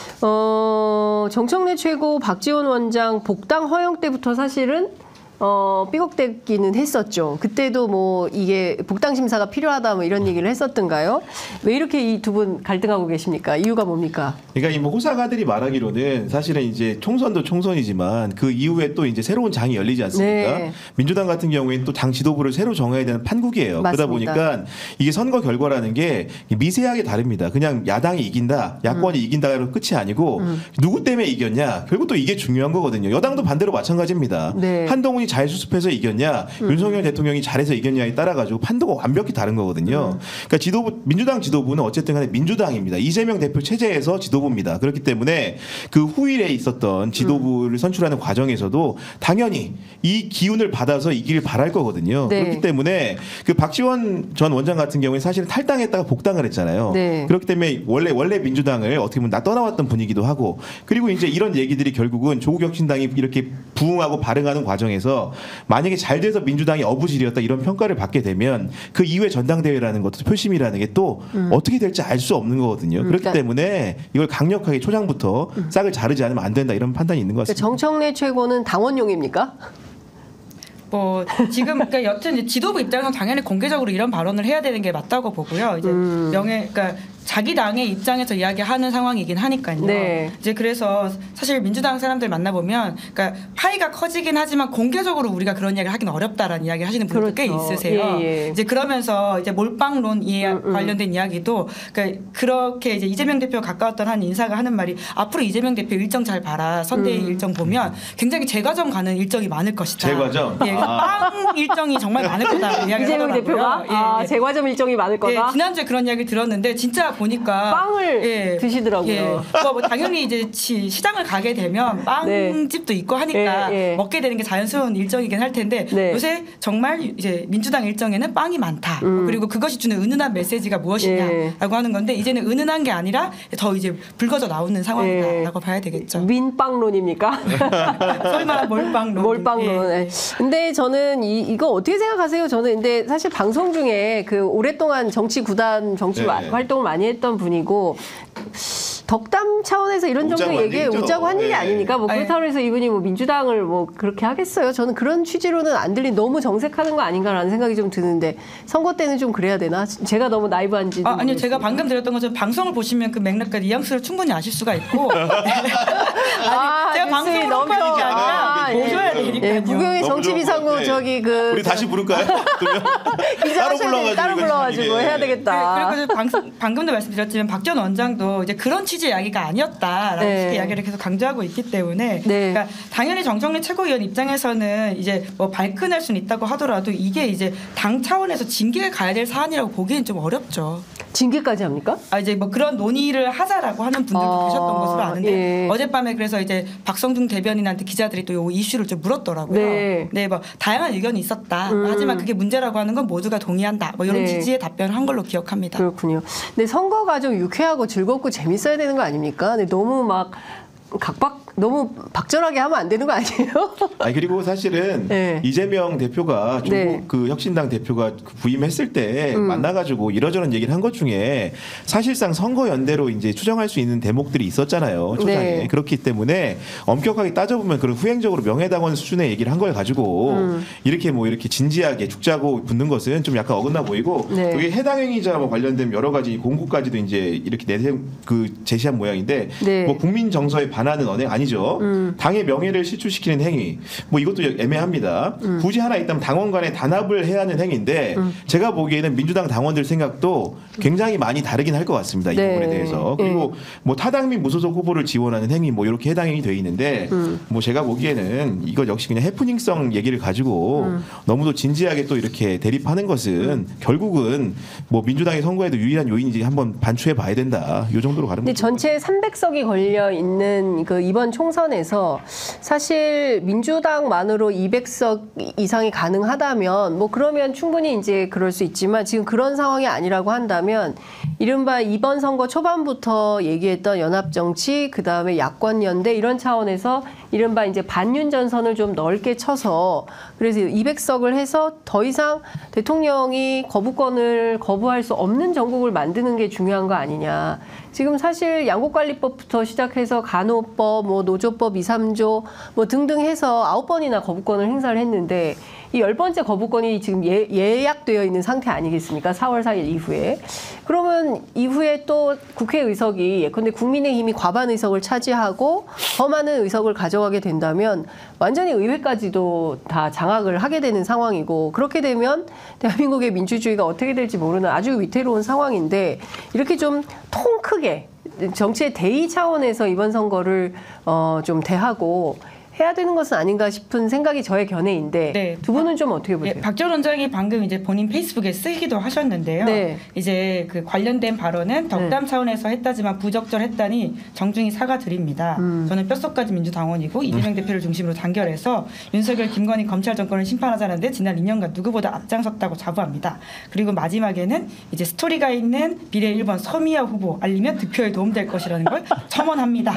정청래 최고 박지원 원장 복당 허용 때부터 사실은 삐걱대기는 했었죠. 그때도 뭐 이게 복당 심사가 필요하다 뭐 이런 얘기를 했었던가요? 왜 이렇게 이 두 분 갈등하고 계십니까? 이유가 뭡니까? 그러니까 이 뭐 호사가들이 말하기로는 사실은 이제 총선도 총선이지만 그 이후에 또 이제 새로운 장이 열리지 않습니까? 네. 민주당 같은 경우에는 또 당 지도부를 새로 정해야 되는 판국이에요. 그러다 맞습니다. 보니까 이게 선거 결과라는 게 미세하게 다릅니다. 그냥 야당이 이긴다, 야권이 이긴다로 끝이 아니고 누구 때문에 이겼냐? 결국 또 이게 중요한 거거든요. 여당도 반대로 마찬가지입니다. 네. 한동훈이 잘 수습해서 이겼냐, 윤석열 대통령이 잘해서 이겼냐에 따라 가지고 판도가 완벽히 다른 거거든요. 그러니까 민주당 지도부는 어쨌든 간에 민주당입니다. 이재명 대표 체제에서 지도부입니다. 그렇기 때문에 그 후일에 있었던 지도부를 선출하는 과정에서도 당연히 이 기운을 받아서 이기길 바랄 거거든요. 네. 그렇기 때문에 그 박지원 전 원장 같은 경우에 사실은 탈당했다가 복당을 했잖아요. 네. 그렇기 때문에 원래 민주당을 어떻게 보면 떠나왔던 분이기도 하고 그리고 이제 이런 얘기들이 결국은 조국 혁신당이 이렇게 부응하고 발응하는 과정에서 만약에 잘 돼서 민주당이 어부질이었다 이런 평가를 받게 되면 그 이후에 전당대회라는 것도 표심이라는 게 또 어떻게 될지 알 수 없는 거거든요. 그렇기 그러니까 때문에 이걸 강력하게 초장부터 싹을 자르지 않으면 안 된다 이런 판단이 있는 것 그러니까 같습니다. 정청래 최고는 당원용입니까? 뭐 지금 그러니까 여튼 이제 지도부 입장에서 당연히 공개적으로 이런 발언을 해야 되는 게 맞다고 보고요. 이제 그러니까 자기 당의 입장에서 이야기하는 상황이긴 하니까요. 네. 이제 그래서 사실 민주당 사람들 만나보면 그러니까 파이가 커지긴 하지만 공개적으로 우리가 그런 이야기를 하긴 어렵다라는 이야기 하시는 분들 꽤 그렇죠. 있으세요. 예, 예. 이제 그러면서 이제 몰빵론 관련된 이야기도 그러니까 그렇게 이제 이재명 대표가 가까웠던 한 인사가 하는 말이 앞으로 이재명 대표 일정 잘 봐라. 선대위 일정 보면 굉장히 재과점 가는 일정이 많을 것이다. 재과점? 예, 빵 일정이 정말 많을 거다. 이야기를 이재명 하더라고요. 대표가 예, 예. 재과점 일정이 많을 거다. 예, 지난주에 그런 이야기 들었는데 진짜 보니까 빵을 드시더라고요. 예. 뭐 당연히 이제 시장을 가게 되면 빵집도 있고 하니까 먹게 되는 게 자연스러운 일정이긴 할 텐데 요새 정말 이제 민주당 일정에는 빵이 많다. 그리고 그것이 주는 은은한 메시지가 무엇이냐라고 하는 건데 이제는 은은한 게 아니라 더 이제 불거져 나오는 상황이다라고 봐야 되겠죠. 민빵론입니까? 소위 말하는 몰빵론. 몰빵론. 예. 근데 저는 이거 어떻게 생각하세요? 저는 근데 사실 방송 중에 그 오랫동안 정치 구단 정치 활동을 많이 했던 분이고 덕담 차원에서 이런 정도 얘기에 웃자고 한 얘기 아니니까 뭐 그렇다고 해서 이분이 뭐 민주당을 뭐 그렇게 하겠어요? 저는 그런 취지로는 안 들린 너무 정색하는 거 아닌가라는 생각이 좀 드는데 선거 때는 좀 그래야 되나? 제가 너무 나이브한지. 아니요, 제가 방금 드렸던 것처럼 방송을 보시면 그 맥락과 뉘앙스를 충분히 아실 수가 있고. 제가 방송을 너무 편하지 않아요. 보셔야 되니까요. 무경의 정치비상구 저기 그 우리 다시 부를까요? 따로 불러가지고 해야 되겠다. 그리고 방금도 말씀드렸지만 박 전 원장도 이제 그런 취지의 이야기가 아니었다라고 식의 이야기를 계속 강조하고 있기 때문에 그러니까 당연히 정청래 최고위원 입장에서는 이제 뭐 발끈할 수는 있다고 하더라도 이게 이제 당 차원에서 징계에 가야 될 사안이라고 보기엔 좀 어렵죠. 징계까지 합니까? 이제 뭐 그런 논의를 하자라고 하는 분들도 계셨던 것으로 아는데 어젯밤에 그래서 이제 박성중 대변인한테 기자들이 또 이 이슈를 좀 물었더라고요. 네, 뭐 다양한 의견이 있었다. 하지만 그게 문제라고 하는 건 모두가 동의한다. 뭐 이런 취지의 답변을 한 걸로 기억합니다. 그렇군요. 근데 선거가 좀 유쾌하고 즐겁고 재밌어야 되는 거 아닙니까? 근데 너무 막 너무 박절하게 하면 안 되는 거 아니에요? 그리고 사실은 이재명 대표가 중국 그 혁신당 대표가 부임했을 때 만나가지고 이러저런 얘기를 한 것 중에 사실상 선거 연대로 이제 추정할 수 있는 대목들이 있었잖아요. 초장에. 그렇기 때문에 엄격하게 따져보면 그런 후행적으로 명예당원 수준의 얘기를 한 걸 가지고 이렇게 뭐 이렇게 진지하게 죽자고 붙는 것은 좀 약간 어긋나 보이고 여기 해당 행위자 뭐 관련된 여러 가지 공고까지도 이제 이렇게 제시한 모양인데 뭐 국민 정서에 반하는 언행 아니죠. 당의 명예를 실추시키는 행위. 뭐 이것도 애매합니다. 굳이 하나 있다면 당원 간에 단합을 해야 하는 행위인데 제가 보기에는 민주당 당원들 생각도 굉장히 많이 다르긴 할 것 같습니다. 이 부분에 대해서. 그리고 뭐 타당 및 무소속 후보를 지원하는 행위 뭐 이렇게 해당 행위 되어 있는데 뭐 제가 보기에는 이거 역시 그냥 해프닝성 얘기를 가지고 너무도 진지하게 또 이렇게 대립하는 것은 결국은 뭐 민주당의 선거에도 유일한 요인이지 한번 반추해 봐야 된다. 이 정도로 가는 거죠. 근데 전체 300석이 걸려 있는 그 이번 총선에서 사실 민주당만으로 200석 이상이 가능하다면 뭐 그러면 충분히 이제 그럴 수 있지만 지금 그런 상황이 아니라고 한다면 이른바 이번 선거 초반부터 얘기했던 연합정치 그다음에 야권연대 이런 차원에서 이른바 이제 반윤 전선을 좀 넓게 쳐서 그래서 200석을 해서 더 이상 대통령이 거부권을 거부할 수 없는 전국을 만드는 게 중요한 거 아니냐. 지금 사실 양곡관리법부터 시작해서 간호법, 뭐 노조법 2, 3조 뭐 등등 해서 9번이나 거부권을 행사를 했는데 이 10번째 거부권이 지금 예약되어 있는 상태 아니겠습니까? 4월 4일 이후에. 그러면 이후에 또 국회의석이 예컨대 국민의힘이 과반 의석을 차지하고 더 많은 의석을 가져가게 된다면 완전히 의회까지도 다 장악을 하게 되는 상황이고 그렇게 되면 대한민국의 민주주의가 어떻게 될지 모르는 아주 위태로운 상황인데 이렇게 좀 통 크게 정치의 대의 차원에서 이번 선거를 좀 대하고 해야 되는 것은 아닌가 싶은 생각이 저의 견해인데 두 분은 좀 어떻게 보세요? 박 전 원장이 방금 이제 본인 페이스북에 쓰기도 하셨는데요. 이제 그 관련된 발언은 덕담 차원에서 했다지만 부적절했다니 정중히 사과드립니다. 저는 뼛속까지 민주당원이고 이재명 대표를 중심으로 단결해서 윤석열, 김건희 검찰 정권을 심판하자는데 지난 2년간 누구보다 앞장섰다고 자부합니다. 그리고 마지막에는 이제 스토리가 있는 비례 1번 서미야 후보 알리면 득표에 도움될 것이라는 걸 첨언합니다.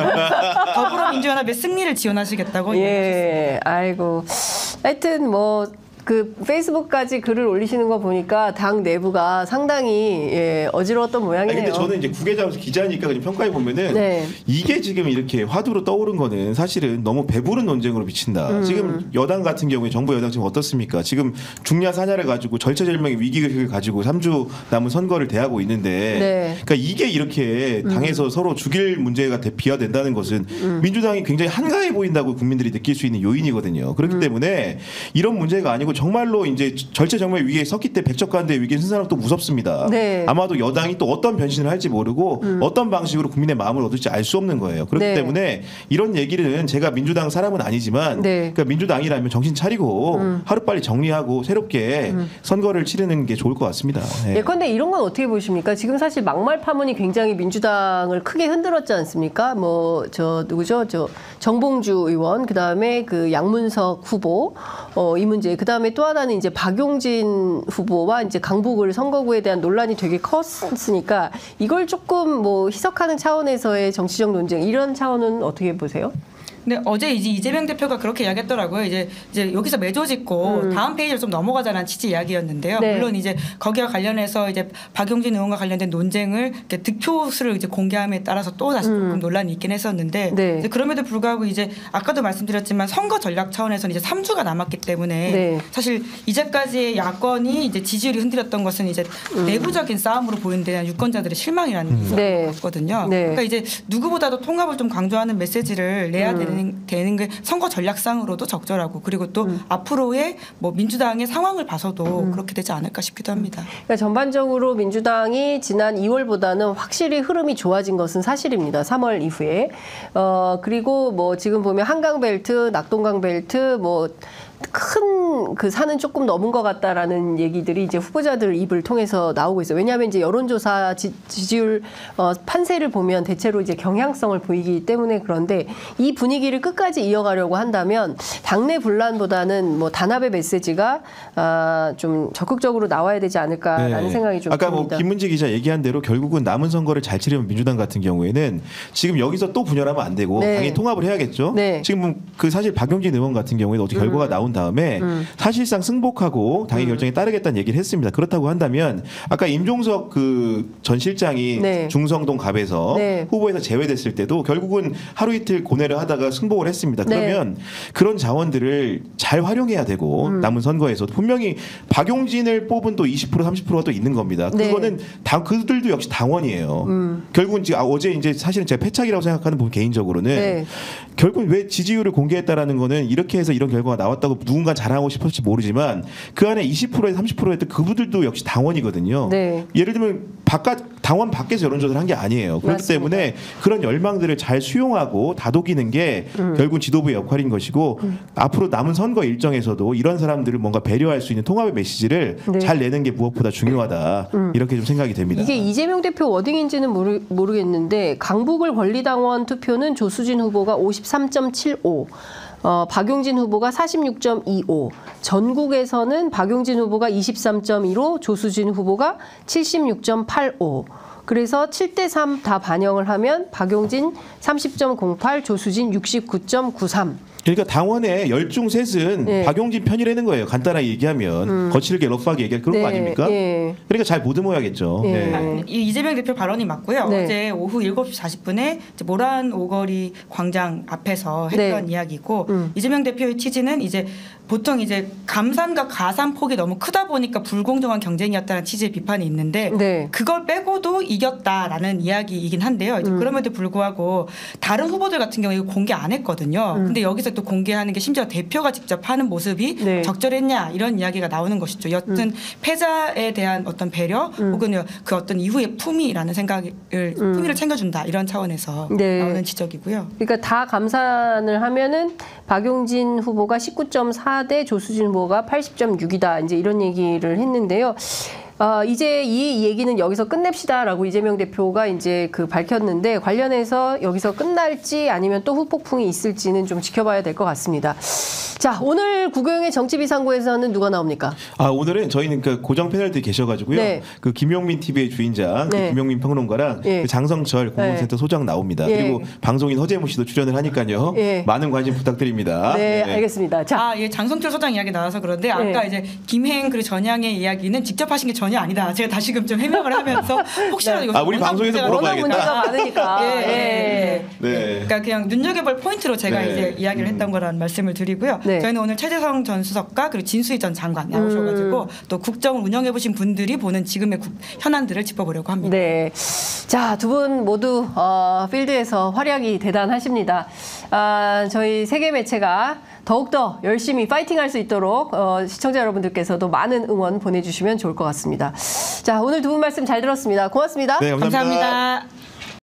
더불어민주연합의 승리를 지원하시 겠다고 아이고. 하여튼 뭐 그 페이스북까지 글을 올리시는 거 보니까 당 내부가 상당히 어지러웠던 모양이네요. 근데 저는 이제 국회의장에서 기자니까 그냥 평가해 보면은 이게 지금 이렇게 화두로 떠오른 거는 사실은 너무 배부른 논쟁으로 비친다. 지금 여당 같은 경우에 정부 여당 지금 어떻습니까? 지금 중야 사냐를 가지고 절체절명의 위기를 가지고 3주 남은 선거를 대하고 있는데, 그러니까 이게 이렇게 당에서 서로 죽일 문제가 비화된다는 것은 민주당이 굉장히 한가해 보인다고 국민들이 느낄 수 있는 요인이거든요. 그렇기 때문에 이런 문제가 아니고 정말로 이제 절체정말 위기에 섰기 때문에 백척간대 위기에 쓴 사람 또 무섭습니다. 네. 아마도 여당이 또 어떤 변신을 할지 모르고 어떤 방식으로 국민의 마음을 얻을지 알 수 없는 거예요. 그렇기 네. 때문에 이런 얘기는 제가 민주당 사람은 아니지만 네. 그러니까 민주당이라면 정신 차리고 하루빨리 정리하고 새롭게 선거를 치르는 게 좋을 것 같습니다. 네. 예컨대 이런 건 어떻게 보십니까? 지금 사실 막말 파문이 굉장히 민주당을 크게 흔들었지 않습니까? 뭐 저 누구죠? 저 정봉주 의원, 그 다음에 그 양문석 후보, 이 문제, 그 다음에 또 하나는 이제 박용진 후보와 이제 강북을 선거구에 대한 논란이 되게 컸으니까 이걸 조금 뭐 희석하는 차원에서의 정치적 논쟁 이런 차원은 어떻게 보세요? 근데 어제 이제 이재명 대표가 그렇게 이야기했더라고요. 이제 여기서 매조짓고 다음 페이지로 좀 넘어가자라는 취지 이야기였는데요. 네. 물론 이제 거기와 관련해서 이제 박용진 의원과 관련된 논쟁을 이렇게 득표수를 이제 공개함에 따라서 또 다시 조금 논란이 있긴 했었는데 네. 이제 그럼에도 불구하고 이제 아까도 말씀드렸지만 선거 전략 차원에서는 이제 3주가 남았기 때문에 네. 사실 이제까지의 야권이 이제 지지율이 흔들렸던 것은 이제 내부적인 싸움으로 보이는데 유권자들의 실망이라는 네. 거거든요. 네. 그러니까 이제 누구보다도 통합을 좀 강조하는 메시지를 내야 되는 게 선거 전략상으로도 적절하고 그리고 또 앞으로의 뭐 민주당의 상황을 봐서도 그렇게 되지 않을까 싶기도 합니다. 그러니까 전반적으로 민주당이 지난 2월보다는 확실히 흐름이 좋아진 것은 사실입니다. 3월 이후에. 그리고 뭐 지금 보면 한강벨트, 낙동강벨트 뭐 큰 그 산은 조금 넘은 것 같다라는 얘기들이 이제 후보자들 입을 통해서 나오고 있어요. 왜냐하면 이제 여론조사 지지율 판세를 보면 대체로 이제 경향성을 보이기 때문에 그런데 이 분위기를 끝까지 이어가려고 한다면 당내 분란보다는 뭐 단합의 메시지가 좀 적극적으로 나와야 되지 않을까라는 생각이 좀 아까 듭니다. 뭐 김문지 기자 얘기한 대로 결국은 남은 선거를 잘 치려면 민주당 같은 경우에는 지금 여기서 또 분열하면 안 되고 네. 당연히 통합을 해야겠죠. 네. 지금 그 사실 박용진 의원 같은 경우에는 어떻게 결과가 나온 다음에 사실상 승복하고 당의 결정에 따르겠다는 얘기를 했습니다. 그렇다고 한다면 아까 임종석 그 전 실장이 네. 중성동 갑에서 네. 후보에서 제외됐을 때도 결국은 하루 이틀 고뇌를 하다가 승복을 했습니다. 네. 그러면 그런 자원들을 잘 활용해야 되고 남은 선거에서 분명히 박용진을 뽑은 또 20% 30%가 또 있는 겁니다. 네. 그거는 그들도 역시 당원이에요. 결국은 지금 어제 이제 사실은 제가 패착이라고 생각하는 부분 개인적으로는 네. 결국은 왜 지지율을 공개했다라는 거는 이렇게 해서 이런 결과가 나왔다고 누군가 자랑하고 싶을지 모르지만 그 안에 20%에서 30%였던 그분들도 역시 당원이거든요. 네. 예를 들면 당원 밖에서 여론조사를 한 게 아니에요. 그렇기 맞습니다. 때문에 그런 열망들을 잘 수용하고 다독이는 게 결국 지도부의 역할인 것이고 앞으로 남은 선거 일정에서도 이런 사람들을 뭔가 배려할 수 있는 통합의 메시지를 네. 잘 내는 게 무엇보다 중요하다. 이렇게 좀 생각이 됩니다. 이게 이재명 대표 워딩인지는 모르겠는데 강북을 권리당원 투표는 조수진 후보가 53.75, 박용진 후보가 46.25, 전국에서는 박용진 후보가 23.15, 조수진 후보가 76.85. 그래서 7대3 다 반영을 하면 박용진 30.08, 조수진 69.93. 그러니까 당원의 열중 셋은 네. 박용진 편이라는 거예요. 간단하게 얘기하면 거칠게 러프하게 얘기할 그런 거 아닙니까? 네. 그러니까 잘 보듬어야겠죠. 네. 네. 이 이재명 대표 발언이 맞고요. 네. 어제 오후 7시 40분에 모란 오거리 광장 앞에서 했던 네. 이야기고 이재명 대표의 취지는 이제 보통 이제 감산과 가산 폭이 너무 크다 보니까 불공정한 경쟁이었다는 취지의 비판이 있는데 네. 그걸 빼고도 이겼다라는 이야기이긴 한데요. 이제 그럼에도 불구하고 다른 후보들 같은 경우에 이거 공개 안 했거든요. 근데 여기서 또 공개하는 게 심지어 대표가 직접 하는 모습이 네. 적절했냐 이런 이야기가 나오는 것이죠. 여튼 패자에 대한 어떤 배려 혹은 그 어떤 이후의 품위라는 품위를 챙겨준다 이런 차원에서 네. 나오는 지적이고요. 그러니까 다 감산을 하면은 박용진 후보가 19.4대 조수진 후보가 80.6이다. 이제 이런 얘기를 했는데요. 이제 이 얘기는 여기서 끝냅시다라고 이재명 대표가 이제 밝혔는데 관련해서 여기서 끝날지 아니면 또 후폭풍이 있을지는 좀 지켜봐야 될 것 같습니다. 자, 오늘 구경의 정치비상구에서는 누가 나옵니까? 오늘은 저희는 그 고정 패널들이 계셔가지고요. 네. 그 김용민 TV의 주인장, 네. 그 김용민 평론가랑 예. 그 장성철 공공센터 소장 나옵니다. 예. 그리고 방송인 허재무 씨도 출연을 하니까요. 예. 많은 관심 부탁드립니다. 네, 알겠습니다. 자, 예, 장성철 소장 이야기 나와서 그런데 아까 이제 김행 그리고 전향의 이야기는 직접 하신 게 전혀 아니다. 제가 다시금 좀 해명을 하면서 혹시라도 이거 우리 워낙 방송에서 문제가 워낙 물어봐야겠다. 문제가 많으니까. 예, 예, 예. 네. 그러니까 그냥 눈여겨볼 포인트로 제가 네. 이제 이야기를 했던 거라는 말씀을 드리고요. 네. 저희는 오늘 최재성 전 수석과 그리고 진수희 전 장관 나오셔가지고 또 국정을 운영해 보신 분들이 보는 지금의 현안들을 짚어보려고 합니다. 네. 자, 두 분 모두 필드에서 활약이 대단하십니다. 저희 세계 매체가 더욱더 열심히 파이팅할 수 있도록 시청자 여러분들께서도 많은 응원 보내주시면 좋을 것 같습니다. 자, 오늘 두 분 말씀 잘 들었습니다. 고맙습니다. 네, 감사합니다. 감사합니다.